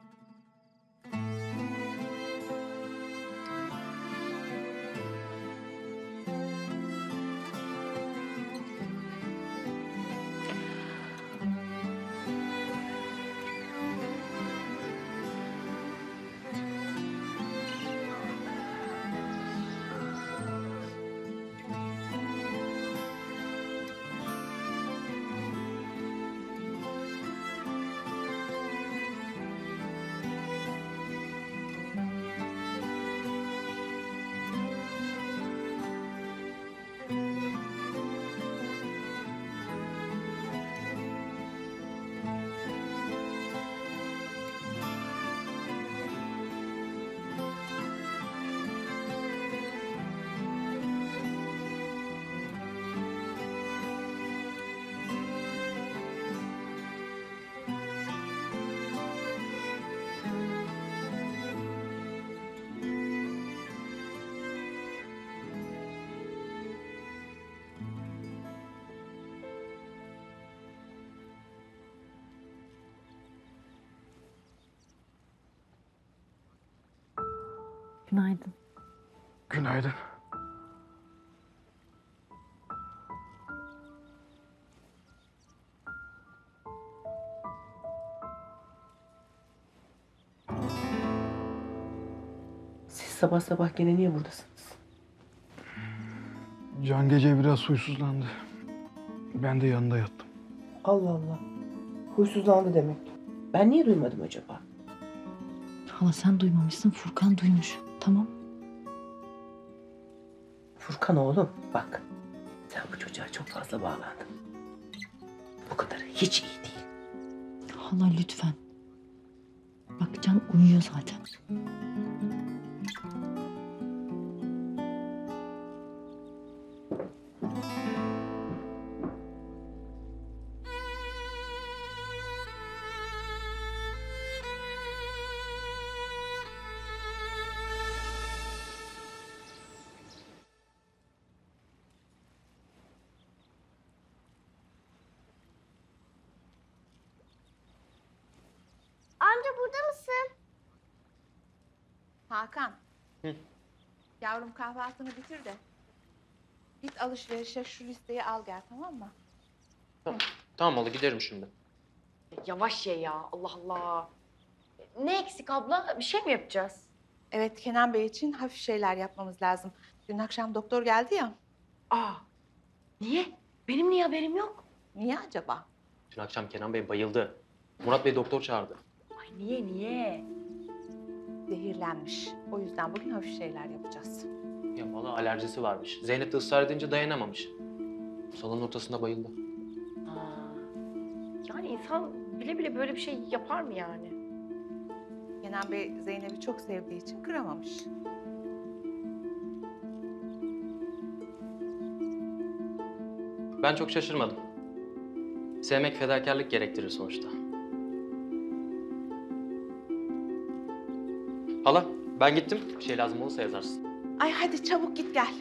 Günaydın. Günaydın. Siz sabah sabah gene niye buradasınız? Can gece biraz huysuzlandı. Ben de yanında yattım. Allah Allah. Huysuzlandı demek. Ben niye duymadım acaba? Hala sen duymamışsın, Furkan duymuş. Tamam. Furkan oğlum bak. Sen bu çocuğa çok fazla bağlandın. Bu kadarı hiç iyi değil. Hala lütfen. Bak Can uyuyor zaten. Amca burada mısın? Hakan. Yavrum kahvaltını bitir de. Git alışverişe şu listeyi al gel, tamam mı? Tamam hala giderim şimdi. Yavaş ye ya, Allah Allah. Ne eksik abla? Bir şey mi yapacağız? Evet, Kenan Bey için hafif şeyler yapmamız lazım. Dün akşam doktor geldi ya. Niye? Benim niye haberim yok? Niye acaba? Dün akşam Kenan Bey bayıldı. Murat Bey doktor çağırdı. Ay niye? Zehirlenmiş. O yüzden bugün hafif şeyler yapacağız. Ya valla alerjisi varmış. Zeynep de ısrar edince dayanamamış. Salonun ortasında bayıldı. Yani insan bile bile böyle bir şey yapar mı yani? Kenan Bey Zeynep'i çok sevdiği için kıramamış. Ben çok şaşırmadım. Sevmek fedakarlık gerektirir sonuçta. Hala ben gittim. Bir şey lazım olursa yazarsın. Ay hadi çabuk git gel.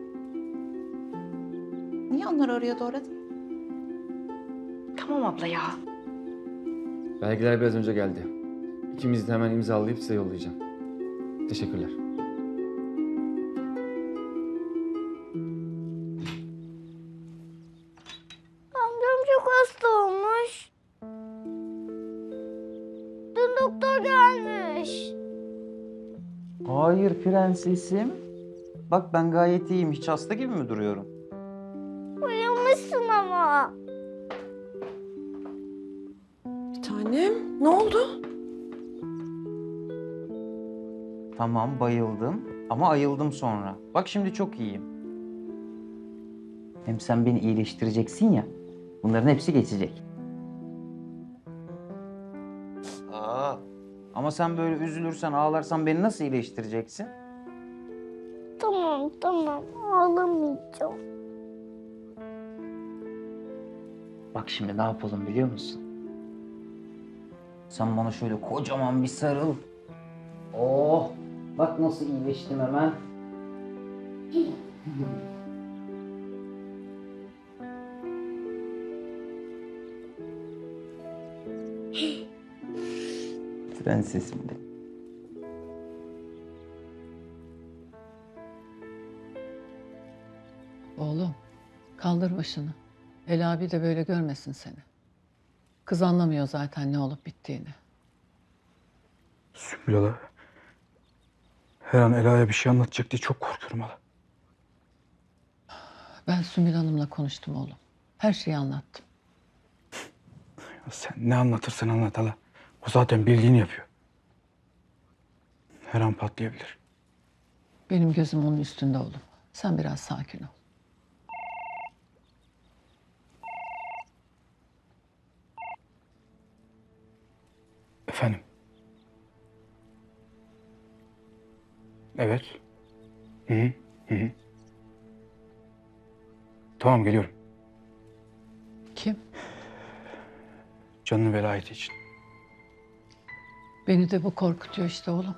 Niye onları oraya doğradın? Tamam abla ya. Belgeler biraz önce geldi. İkimiz de hemen imzalayıp size yollayacağım. Teşekkürler. Amcam çok hasta olmuş. Dün doktor gelmiş. Hayır prensesim. Bak ben gayet iyiyim. Hiç hasta gibi mi duruyorum? Uyumuşsun ama. Bir tanem, ne oldu? Tamam bayıldım ama ayıldım sonra. Bak şimdi çok iyiyim. Hem sen beni iyileştireceksin ya. Bunların hepsi geçecek. Ama sen böyle üzülürsen, ağlarsan beni nasıl iyileştireceksin? Tamam ağlamayacağım. Bak şimdi ne yapalım biliyor musun? Sen bana şöyle kocaman bir sarıl. Oh! Bak nasıl iyileştim hemen. Prensesim benim. Oğlum, kaldır başını. El abi de böyle görmesin seni. Kız anlamıyor zaten ne olup bittiğini. Sümbül hala. Her an Ela'ya bir şey anlatacak diye çok korkuyorum hala. Ben Sümbül Hanım'la konuştum oğlum. Her şeyi anlattım. Ya sen ne anlatırsan anlat hala. O zaten bildiğini yapıyor. Her an patlayabilir. Benim gözüm onun üstünde oğlum. Sen biraz sakin ol. Efendim? Evet. Hı. Tamam geliyorum. Kim? Canın velayeti için. Beni de bu korkutuyor işte oğlum.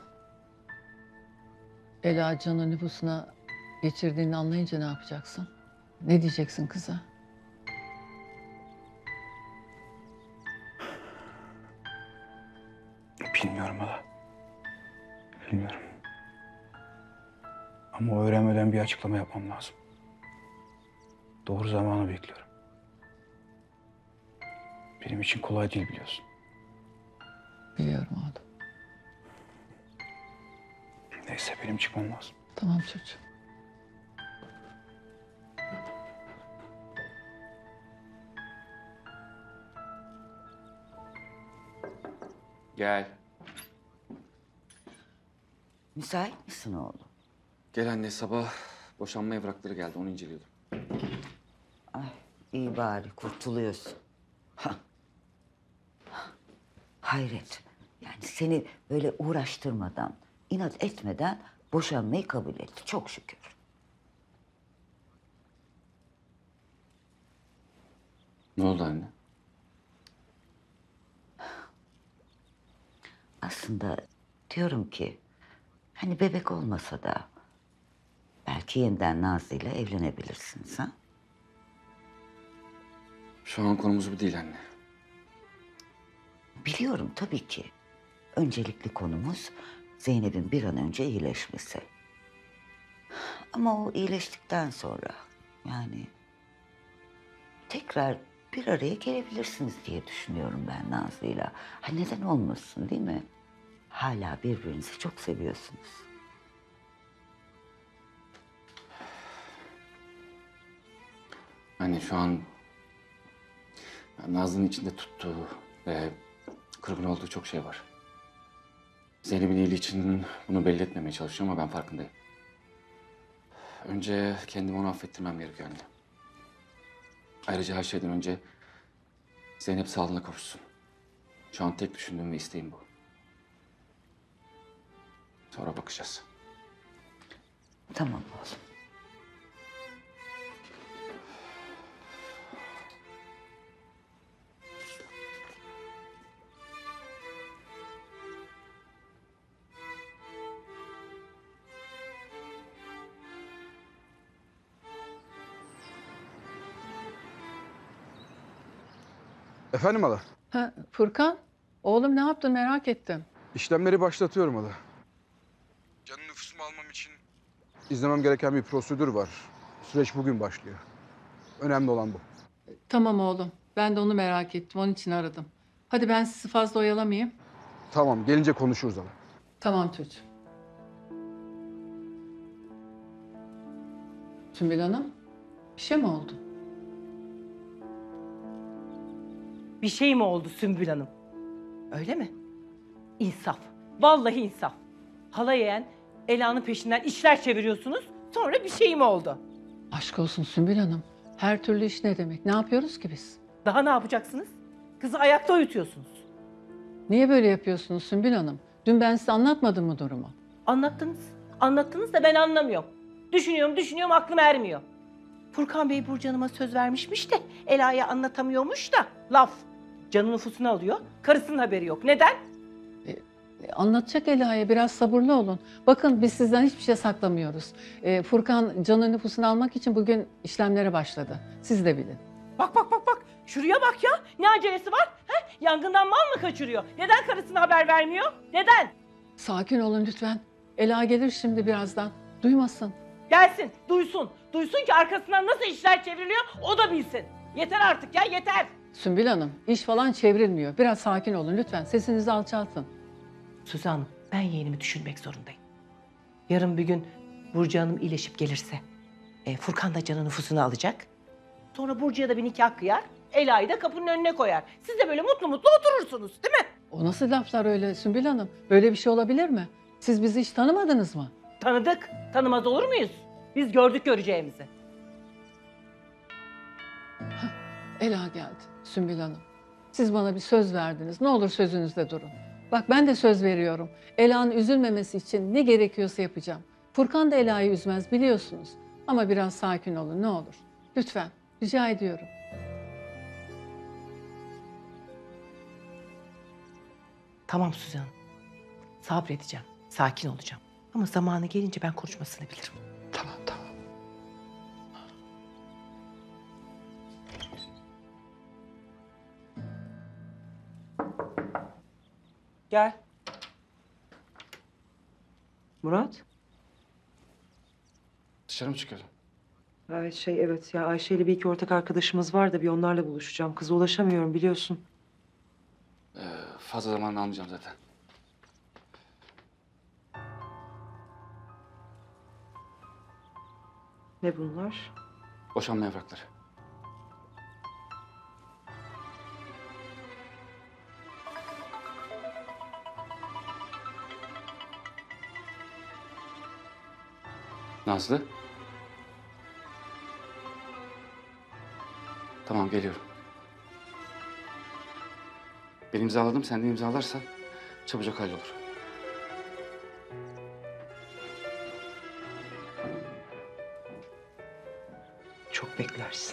Ela Can'ın nüfusuna geçirdiğini anlayınca ne yapacaksın? Ne diyeceksin kıza? Bilmiyorum hala. Bilmiyorum. Ama o öğrenmeden bir açıklama yapmam lazım. Doğru zamanı bekliyorum. Benim için kolay değil biliyorsun. Biliyorum oğlum. Neyse benim çıkmam lazım. Tamam çocuğum. Gel. Müsait misin oğlum? Gel anne, sabah boşanma evrakları geldi, onu inceliyordum. Ay iyi bari kurtuluyorsun. Hah. Hayret. Yani seni böyle uğraştırmadan, inat etmeden boşanmayı kabul etti. Çok şükür. Ne oldu anne? Aslında diyorum ki hani bebek olmasa da belki yeniden Nazlı ile evlenebilirsiniz ha? Şu an konumuz bu değil anne. Biliyorum tabii ki. Öncelikli konumuz Zeynep'in bir an önce iyileşmesi. Ama o iyileştikten sonra yani tekrar bir araya gelebilirsiniz diye düşünüyorum ben Nazlı'yla. Ha neden olmasın değil mi? Hala birbirinizi çok seviyorsunuz. Anne şu an Nazlı'nın içinde tuttuğu ve kırgın olduğu çok şey var. Zeynep'in iyiliği için bunu belli etmemeye çalışıyor ama ben farkındayım. Önce kendimi onu affettirmem gerekiyor anne. Ayrıca her şeyden önce Zeynep sağlığına kavuşsun. Şu an tek düşündüğüm ve isteğim bu. Sonra bakacağız. Tamam oğlum. Efendim hala? Ha, Furkan, oğlum ne yaptın merak ettim. İşlemleri başlatıyorum hala. Canın nüfusumu almam için izlemem gereken bir prosedür var. Süreç bugün başlıyor. Önemli olan bu. Tamam oğlum, ben de onu merak ettim, onun için aradım. Hadi ben sizi fazla oyalamayayım. Tamam, gelince konuşuruz hala. Tamam çocuğum. Sümbül Hanım, bir şey mi oldu? Bir şey mi oldu Sümbül Hanım? Öyle mi? İnsaf. Vallahi insaf. Hala yeğen Ela'nın peşinden işler çeviriyorsunuz. Sonra bir şey mi oldu? Aşk olsun Sümbül Hanım. Her türlü iş ne demek? Ne yapıyoruz ki biz? Daha ne yapacaksınız? Kızı ayakta uyutuyorsunuz. Niye böyle yapıyorsunuz Sümbül Hanım? Dün ben size anlatmadım mı durumu? Anlattınız. Anlattınız da ben anlamıyorum. Düşünüyorum aklım ermiyor. Furkan Bey Burcu Hanım'a söz vermişmiş de Ela'ya anlatamıyormuş da laf. Canın nüfusunu alıyor. Karısının haberi yok. Neden? Anlatacak Ela'ya, biraz sabırlı olun. Bakın biz sizden hiçbir şey saklamıyoruz. Furkan canın nüfusunu almak için bugün işlemlere başladı. Siz de bilin. Bak. Şuraya bak ya. Ne acelesi var? He? Yangından mal mı kaçırıyor? Neden karısına haber vermiyor? Neden? Sakin olun lütfen. Ela gelir şimdi birazdan. Duymasın. Gelsin, duysun. Duysun ki arkasından nasıl işler çevriliyor o da bilsin. Yeter artık ya, yeter. Sümbül Hanım, iş falan çevrilmiyor. Biraz sakin olun lütfen. Sesinizi alçaltın. Suzan Hanım, ben yeğenimi düşünmek zorundayım. Yarın bir gün Burcu Hanım iyileşip gelirse Furkan da canın nüfusunu alacak. Sonra Burcu'ya da bir nikah kıyar. Ela'yı da kapının önüne koyar. Siz de böyle mutlu mutlu oturursunuz değil mi? O nasıl laflar öyle Sümbül Hanım? Böyle bir şey olabilir mi? Siz bizi hiç tanımadınız mı? Tanıdık. Tanımaz olur muyuz? Biz gördük göreceğimizi. Ela geldi Sümbül Hanım. Siz bana bir söz verdiniz. Ne olur sözünüzde durun. Bak ben de söz veriyorum. Ela'nın üzülmemesi için ne gerekiyorsa yapacağım. Furkan da Ela'yı üzmez biliyorsunuz. Ama biraz sakin olun ne olur. Lütfen rica ediyorum. Tamam Suzan Hanım. Sabredeceğim. Sakin olacağım. Ama zamanı gelince ben konuşmasını bilirim. Tamam. Gel. Murat? Dışarı mı çıkıyordun? Evet ya Ayşe ile bir iki ortak arkadaşımız var da bir onlarla buluşacağım. Kıza ulaşamıyorum biliyorsun. Fazla zaman almayacağım zaten. Ne bunlar? Boşanma evrakları. Nazlı. Tamam geliyorum. Ben imzaladım, sen de imzalarsan çabucak hallolur. Çok beklersin.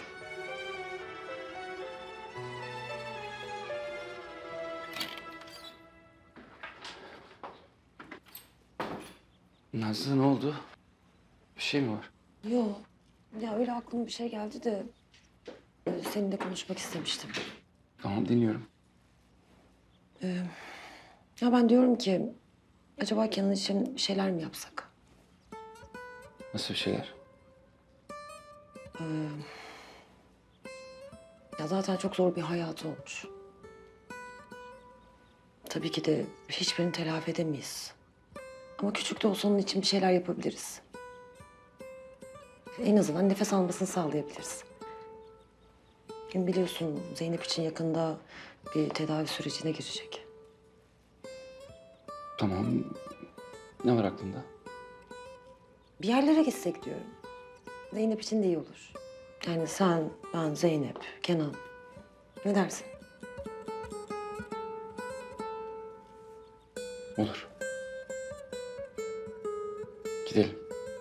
Nazlı ne oldu? Bir şey mi var? Yok. Ya öyle aklıma bir şey geldi de seninle konuşmak istemiştim. Tamam dinliyorum. Ya ben diyorum ki acaba Kenan için bir şeyler mi yapsak? Nasıl bir şeyler? Ya zaten çok zor bir hayatı olmuş. Tabii ki de hiçbirini telafi edemeyiz. Ama küçük de olsa onun için bir şeyler yapabiliriz. En azından nefes almasını sağlayabiliriz. Hem biliyorsun Zeynep için yakında bir tedavi sürecine girecek. Tamam. Ne var aklında? Bir yerlere gitsek diyorum. Zeynep için de iyi olur. Yani sen, ben, Zeynep, Kenan. Ne dersin? Olur. Gidelim.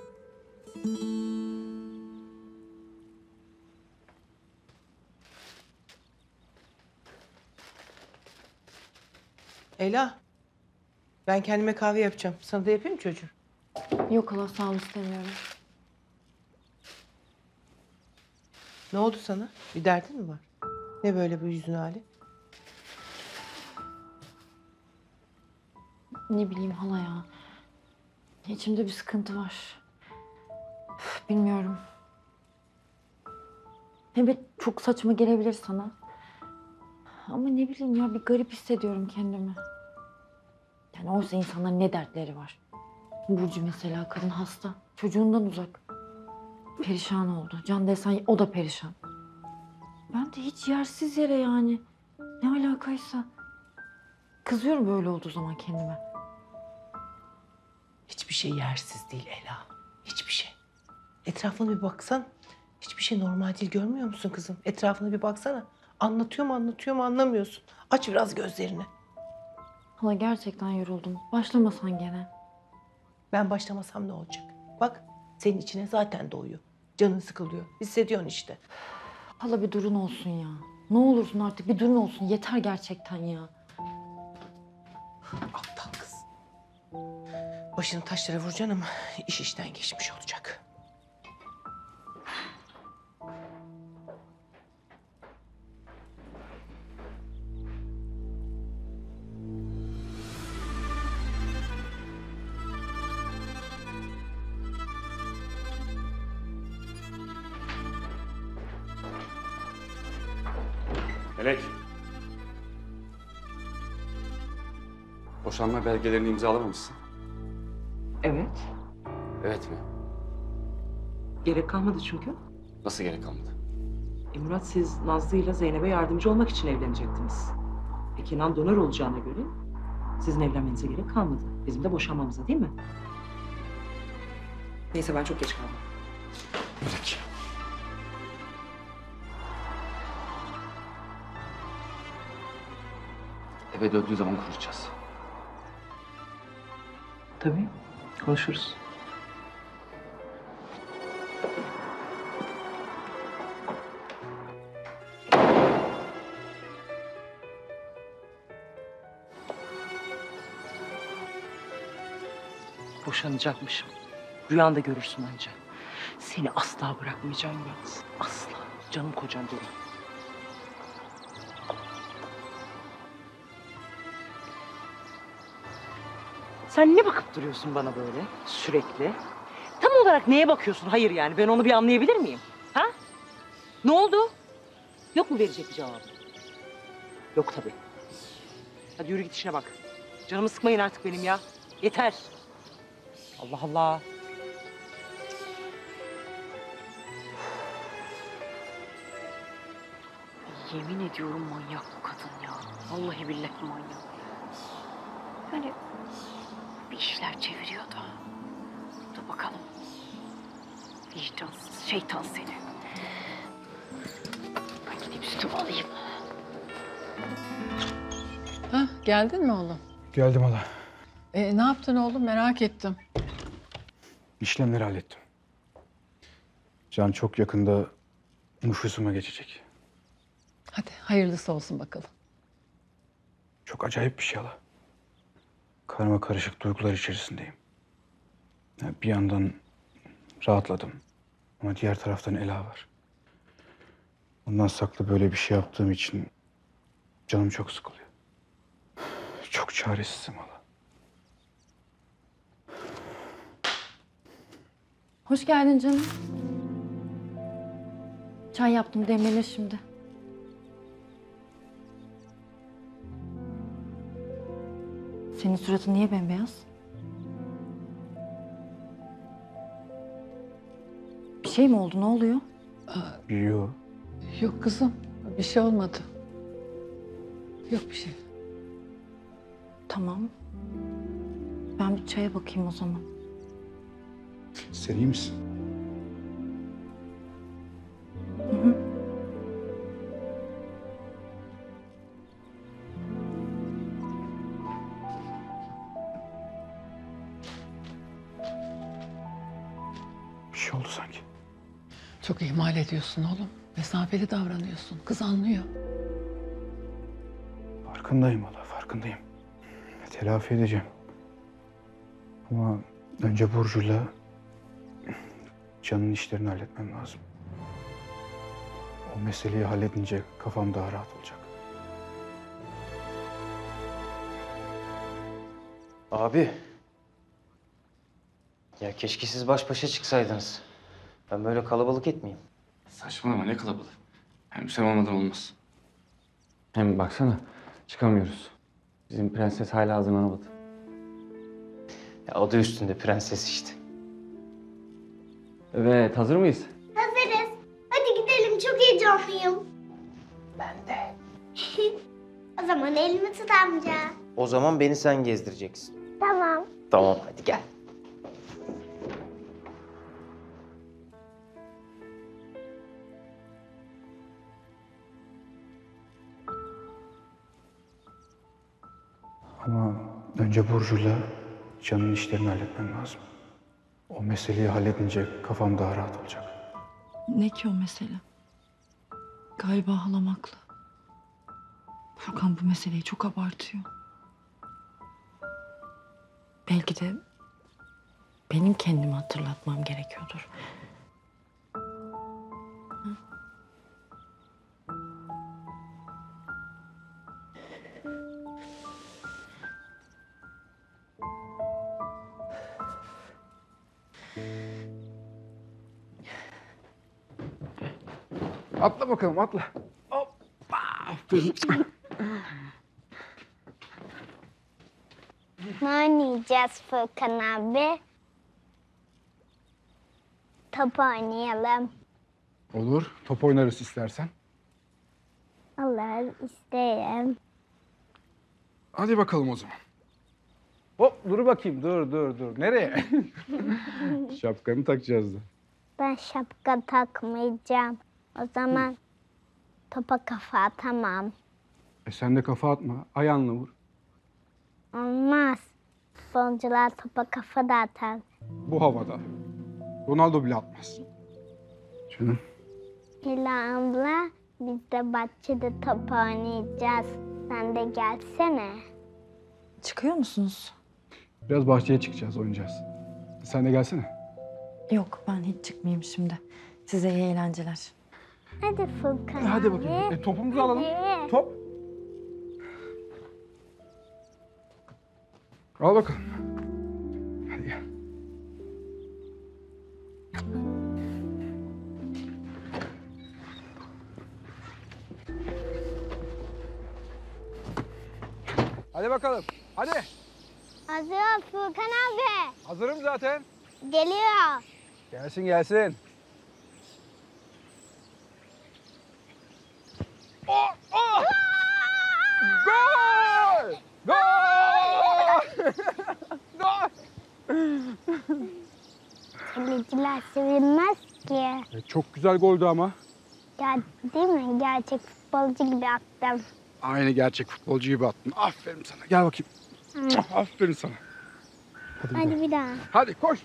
Ela, ben kendime kahve yapacağım. Sana da yapayım mı çocuğum? Yok hala sağ ol istemiyorum. Ne oldu sana? Bir derdin mi var? Ne böyle bu yüzün hali? Ne bileyim hala ya. İçimde bir sıkıntı var. Bilmiyorum. Evet çok saçma gelebilir sana. Ama ne bileyim ya bir garip hissediyorum kendimi. Yani oysa insanların ne dertleri var. Burcu mesela kadın hasta. Çocuğundan uzak. Perişan oldu. Can desen o da perişan. Ben de hiç yersiz yere yani. Ne alakaysa. Kızıyorum böyle olduğu zaman kendime. Hiçbir şey yersiz değil Ela. Hiçbir şey. Etrafına bir baksan hiçbir şey normal değil, görmüyor musun kızım? Etrafına bir baksana. Anlatıyor mu anlamıyorsun. Aç biraz gözlerini. Hala gerçekten yoruldum. Başlamasan gene. Ben başlamasam ne olacak? Bak senin içine zaten doğuyor. Canın sıkılıyor. Hissediyorsun işte. Hala bir durun olsun ya. Ne olursun artık bir durun olsun. Yeter gerçekten ya. Aptal kız. Başını taşlara vuracaksın ama iş işten geçmiş olacak. Melek. Boşanma belgelerini imzalamamışsın. Evet. Evet mi? Gerek kalmadı çünkü. Nasıl gerek kalmadı? Murat siz Nazlı ile Zeynep'e yardımcı olmak için evlenecektiniz. Kenan donör olacağına göre sizin evlenmenize gerek kalmadı. Bizim de boşanmamıza değil mi? Neyse ben çok geç kaldım. Melek. Eve döndüğü zaman konuşacağız. Tabii konuşuruz. Boşanacakmışım. Rüyanda görürsün anca. Seni asla bırakmayacağım Murat. Asla. Canım kocam benim. Sen ne bakıp duruyorsun bana böyle sürekli? Tam olarak neye bakıyorsun? Hayır yani ben onu bir anlayabilir miyim? Ha? Ne oldu? Yok mu verecek bir cevabı? Yok tabii. Hadi yürü git işine bak. Canımı sıkmayın artık benim ya. Yeter. Allah Allah. Yemin ediyorum manyak bu kadın ya. Vallahi billahi manyak. Yani bir işler çeviriyor da. Dur bakalım. Vicdansız şeytan seni. Ben gidip sütümü alayım. Hah, geldin mi oğlum? Geldim hala. Ne yaptın oğlum merak ettim. İşlemleri hallettim. Can çok yakında nüfusuma geçecek. Hadi hayırlısı olsun bakalım. Çok acayip bir şey hala. Karma karışık duygular içerisindeyim. Ya bir yandan rahatladım ama diğer taraftan Ela var. Ondan saklı böyle bir şey yaptığım için canım çok sıkılıyor. Çok çaresizim hala. Hoş geldin canım. Çay yaptım, demlenir şimdi. Senin suratın niye bembeyaz? Bir şey mi oldu, ne oluyor? Yok. Yok kızım, bir şey olmadı. Yok bir şey. Tamam. Ben bir çaya bakayım o zaman. Sen iyi misin? Bir şey oldu sanki. Çok ihmal ediyorsun oğlum. Mesafeli davranıyorsun. Kız anlıyor. Farkındayım hala, farkındayım. Telafi edeceğim. Ama önce Burcu'yla Can'ın işlerini halletmem lazım. O meseleyi halledince kafam daha rahat olacak. Abi. Ya keşke siz baş başa çıksaydınız. Ben böyle kalabalık etmeyeyim. Saçmalama, ne kalabalık. Hem sen olmadan olmaz. Hem baksana, çıkamıyoruz. Bizim prenses hala hazırlanamadı. Ya adı üstünde prenses işte. Evet, hazır mıyız? Hazırız. Hadi gidelim, çok heyecanlıyım. Ben de. O zaman elimi tut amca. O zaman beni sen gezdireceksin. Tamam. Tamam hadi gel. Ama önce Burcu'yla Can'ın işlerini halletmem lazım. O meseleyi halledince kafam daha rahat olacak. Ne ki o mesele? Galiba halam haklı. Furkan bu meseleyi çok abartıyor. Belki de benim kendimi hatırlatmam gerekiyordur. Atla bakalım, atla. Hoppa! Aferin. Ne oynayacağız Furkan abi? Top oynayalım. Olur, top oynarız istersen. Allah isterim. Hadi bakalım o zaman. Hop, dur bakayım, dur. Nereye? Şapkanı takacağız da. Ben şapka takmayacağım. O zaman topa kafa atamam. Sen de kafa atma, ayağınla vur. Olmaz. Futbolcular topa kafa da atar. Bu havada. Ronaldo bile atmaz. Canım. Hila abla, biz de bahçede top oynayacağız. Sen de gelsene. Çıkıyor musunuz? Biraz bahçeye çıkacağız, oynayacağız. Sen de gelsene. Yok, ben hiç çıkmayayım şimdi. Size iyi eğlenceler. Hadi Furkan Hadi abi. bakayım. Topumuzu alalım. Hadi. Top. Al bakalım. Hadi gel. Hadi bakalım. Hadi. Hazır ol Furkan abi. Hazırım zaten. Geliyor. Gelsin. Oh! Gol! Gol! Kaleciler sevinmez ki. Çok güzel goldü ama. Ya, değil mi? Gerçek futbolcu gibi attım. Aynı gerçek futbolcu gibi attın. Aferin sana. Gel bakayım. Aferin sana. Hadi bir daha. Hadi koş.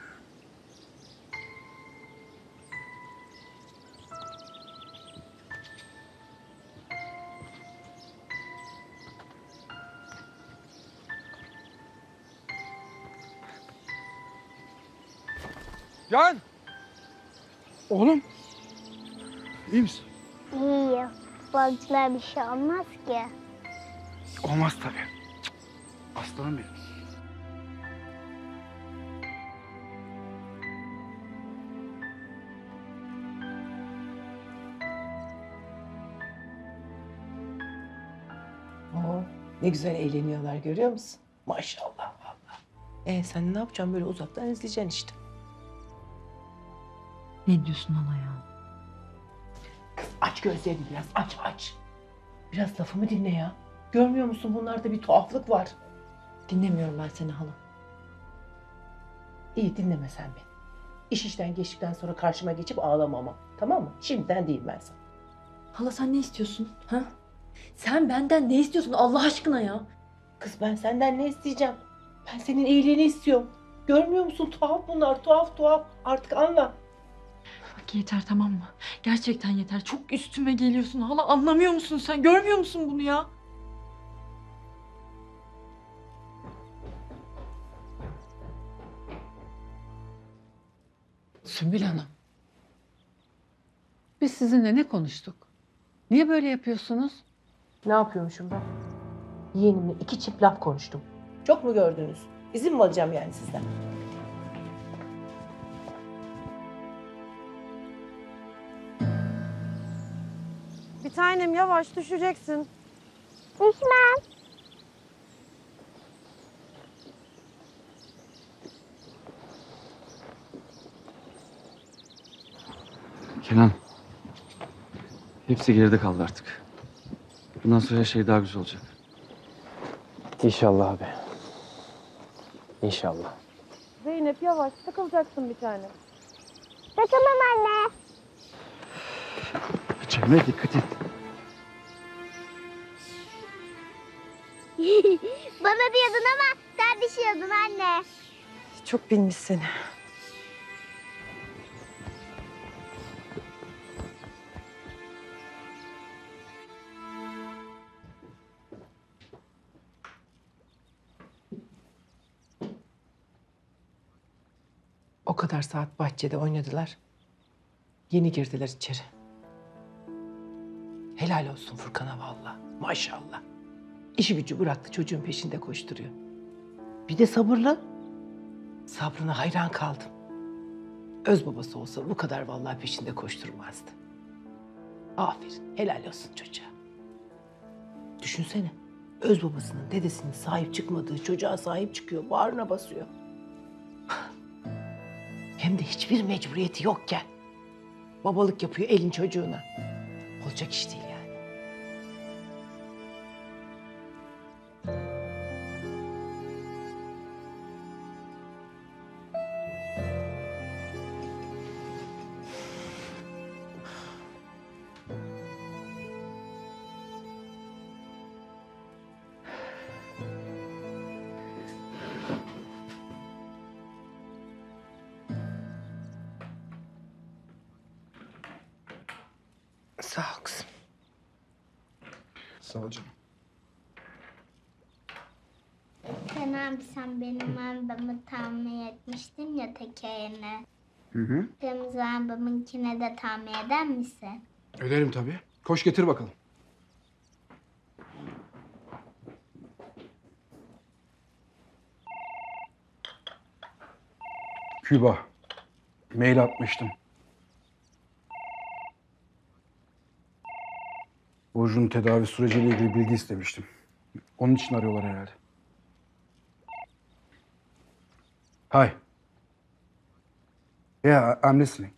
Can! Oğlum. İyi misin? İyi. Futbolculara bir şey olmaz ki. Olmaz tabii. Cık. Aslanım benim. Ne güzel eğleniyorlar görüyor musun? Maşallah vallahi. Sen ne yapacaksın böyle uzaktan izleyeceksin işte. Ne diyorsun hala ya? Aç gözlerini biraz aç. Biraz lafımı dinle ya. Görmüyor musun bunlarda bir tuhaflık var. Dinlemiyorum ben seni hala. İyi dinleme sen beni. İş işten geçtikten sonra karşıma geçip ağlama ama. Tamam mı? Şimdiden değil ben sana. Hala sen ne istiyorsun? Ha? Sen benden ne istiyorsun Allah aşkına ya? Kız ben senden ne isteyeceğim? Ben senin iyiliğini istiyorum. Görmüyor musun? Tuhaf bunlar. Tuhaf. Artık anla. Bak yeter tamam mı? Gerçekten yeter. Çok üstüme geliyorsun hala. Anlamıyor musun sen? Görmüyor musun bunu ya? Sümbül Hanım. Biz sizinle ne konuştuk? Niye böyle yapıyorsunuz? Ne yapıyormuşum ben? Yeğenimle 2 çift laf konuştum. Çok mu gördünüz? İzin mi alacağım yani sizden? Bir tanem yavaş düşeceksin. Düşmem. Kenan. Hepsi geride kaldı artık. Bundan sonra her şey daha güzel olacak. İnşallah abi. İnşallah. Zeynep yavaş takılacaksın bir tane. Takılmam anne. Cemre dikkat et. Bana diyordun ama sen düşüyordun anne. Çok bilmiş seni. O kadar saat bahçede oynadılar. Yeni girdiler içeri. Helal olsun Furkan'a vallahi. Maşallah. İşi gücü bıraktı çocuğun peşinde koşturuyor. Bir de sabırlı. Sabrına hayran kaldım. Öz babası olsa bu kadar vallahi peşinde koşturmazdı. Aferin. Helal olsun çocuğa. Düşünsene. Öz babasının dedesinin sahip çıkmadığı çocuğa sahip çıkıyor. Bağrına basıyor. Hem de hiçbir mecburiyeti yokken. Babalık yapıyor elin çocuğuna. Olacak iş değil yani. Sağ ol kızım. Sağ ol canım. Kenan abi sen benim arabamı tamir etmiştin ya tekerini. Hı. Kırmızı arabamınkine de tamir eder misin? Öderim tabii. Koş getir bakalım. Küba. Mail atmıştım. Burcu'nun tedavi süreciyle ilgili bilgi istemiştim. Onun için arıyorlar herhalde. Hi. Yeah, I'm listening.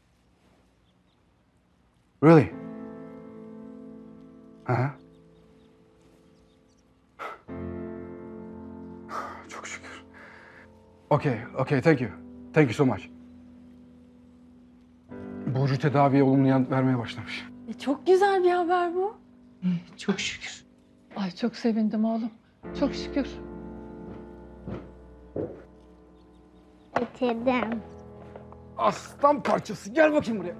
Really? Aha. Çok şükür. Okay, thank you. Thank you so much. Burcu tedaviye olumlu yanıt vermeye başlamış. Çok güzel bir haber bu. Çok şükür. Ay çok sevindim oğlum. Çok şükür. Getirdim. Aslan parçası. Gel bakayım buraya.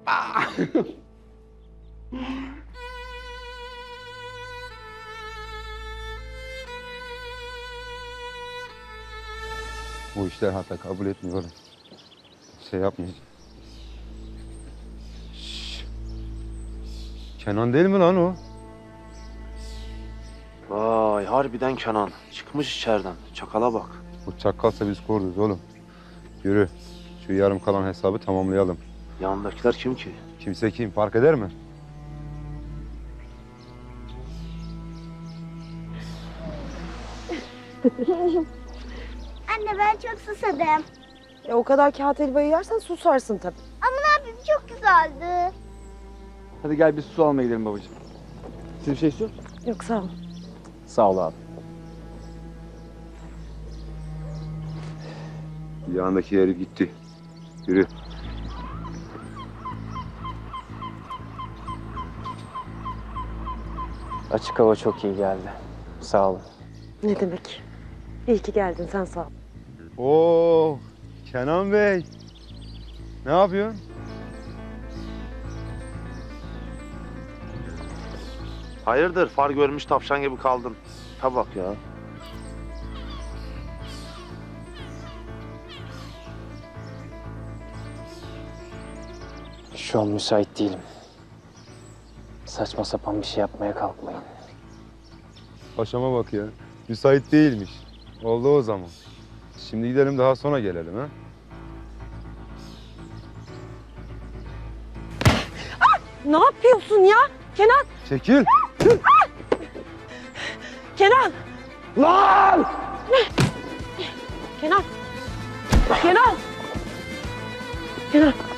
Bu işler hatta kabul etmiyorum. Şey yapmayacağım. Şşş. Kenan değil mi lan o? Vay harbiden Kenan. Çıkmış içeriden. Çakala bak. Bu çakalsa biz koruduk oğlum. Yürü. Şu yarım kalan hesabı tamamlayalım. Yanındakiler kim ki? Kimse kim fark eder mi? Anne ben çok susadım. O kadar kağıt helvayı yersen susarsın tabii. Ama ne yapayım çok güzeldi. Hadi gel bir su almaya gidelim babacığım. Siz bir şey istiyor musunuz? Yok sağ ol. Sağ ol abi. Yandaki herif gitti. Yürü. Açık hava çok iyi geldi. Sağ olun. Ne demek? İyi ki geldin sen sağ ol. Oo, Kenan Bey. Ne yapıyorsun? Hayırdır far görmüş tavşan gibi kaldın. Ha bak ya. Şu an müsait değilim. Saçma sapan bir şey yapmaya kalkmayın. Paşama bak ya. Müsait değilmiş. Oldu o zaman. Şimdi gidelim daha sonra gelelim ha. Ne yapıyorsun ya? Kenan! Çekil. Kenan! Lan! Kenan! Kenan! Kenan!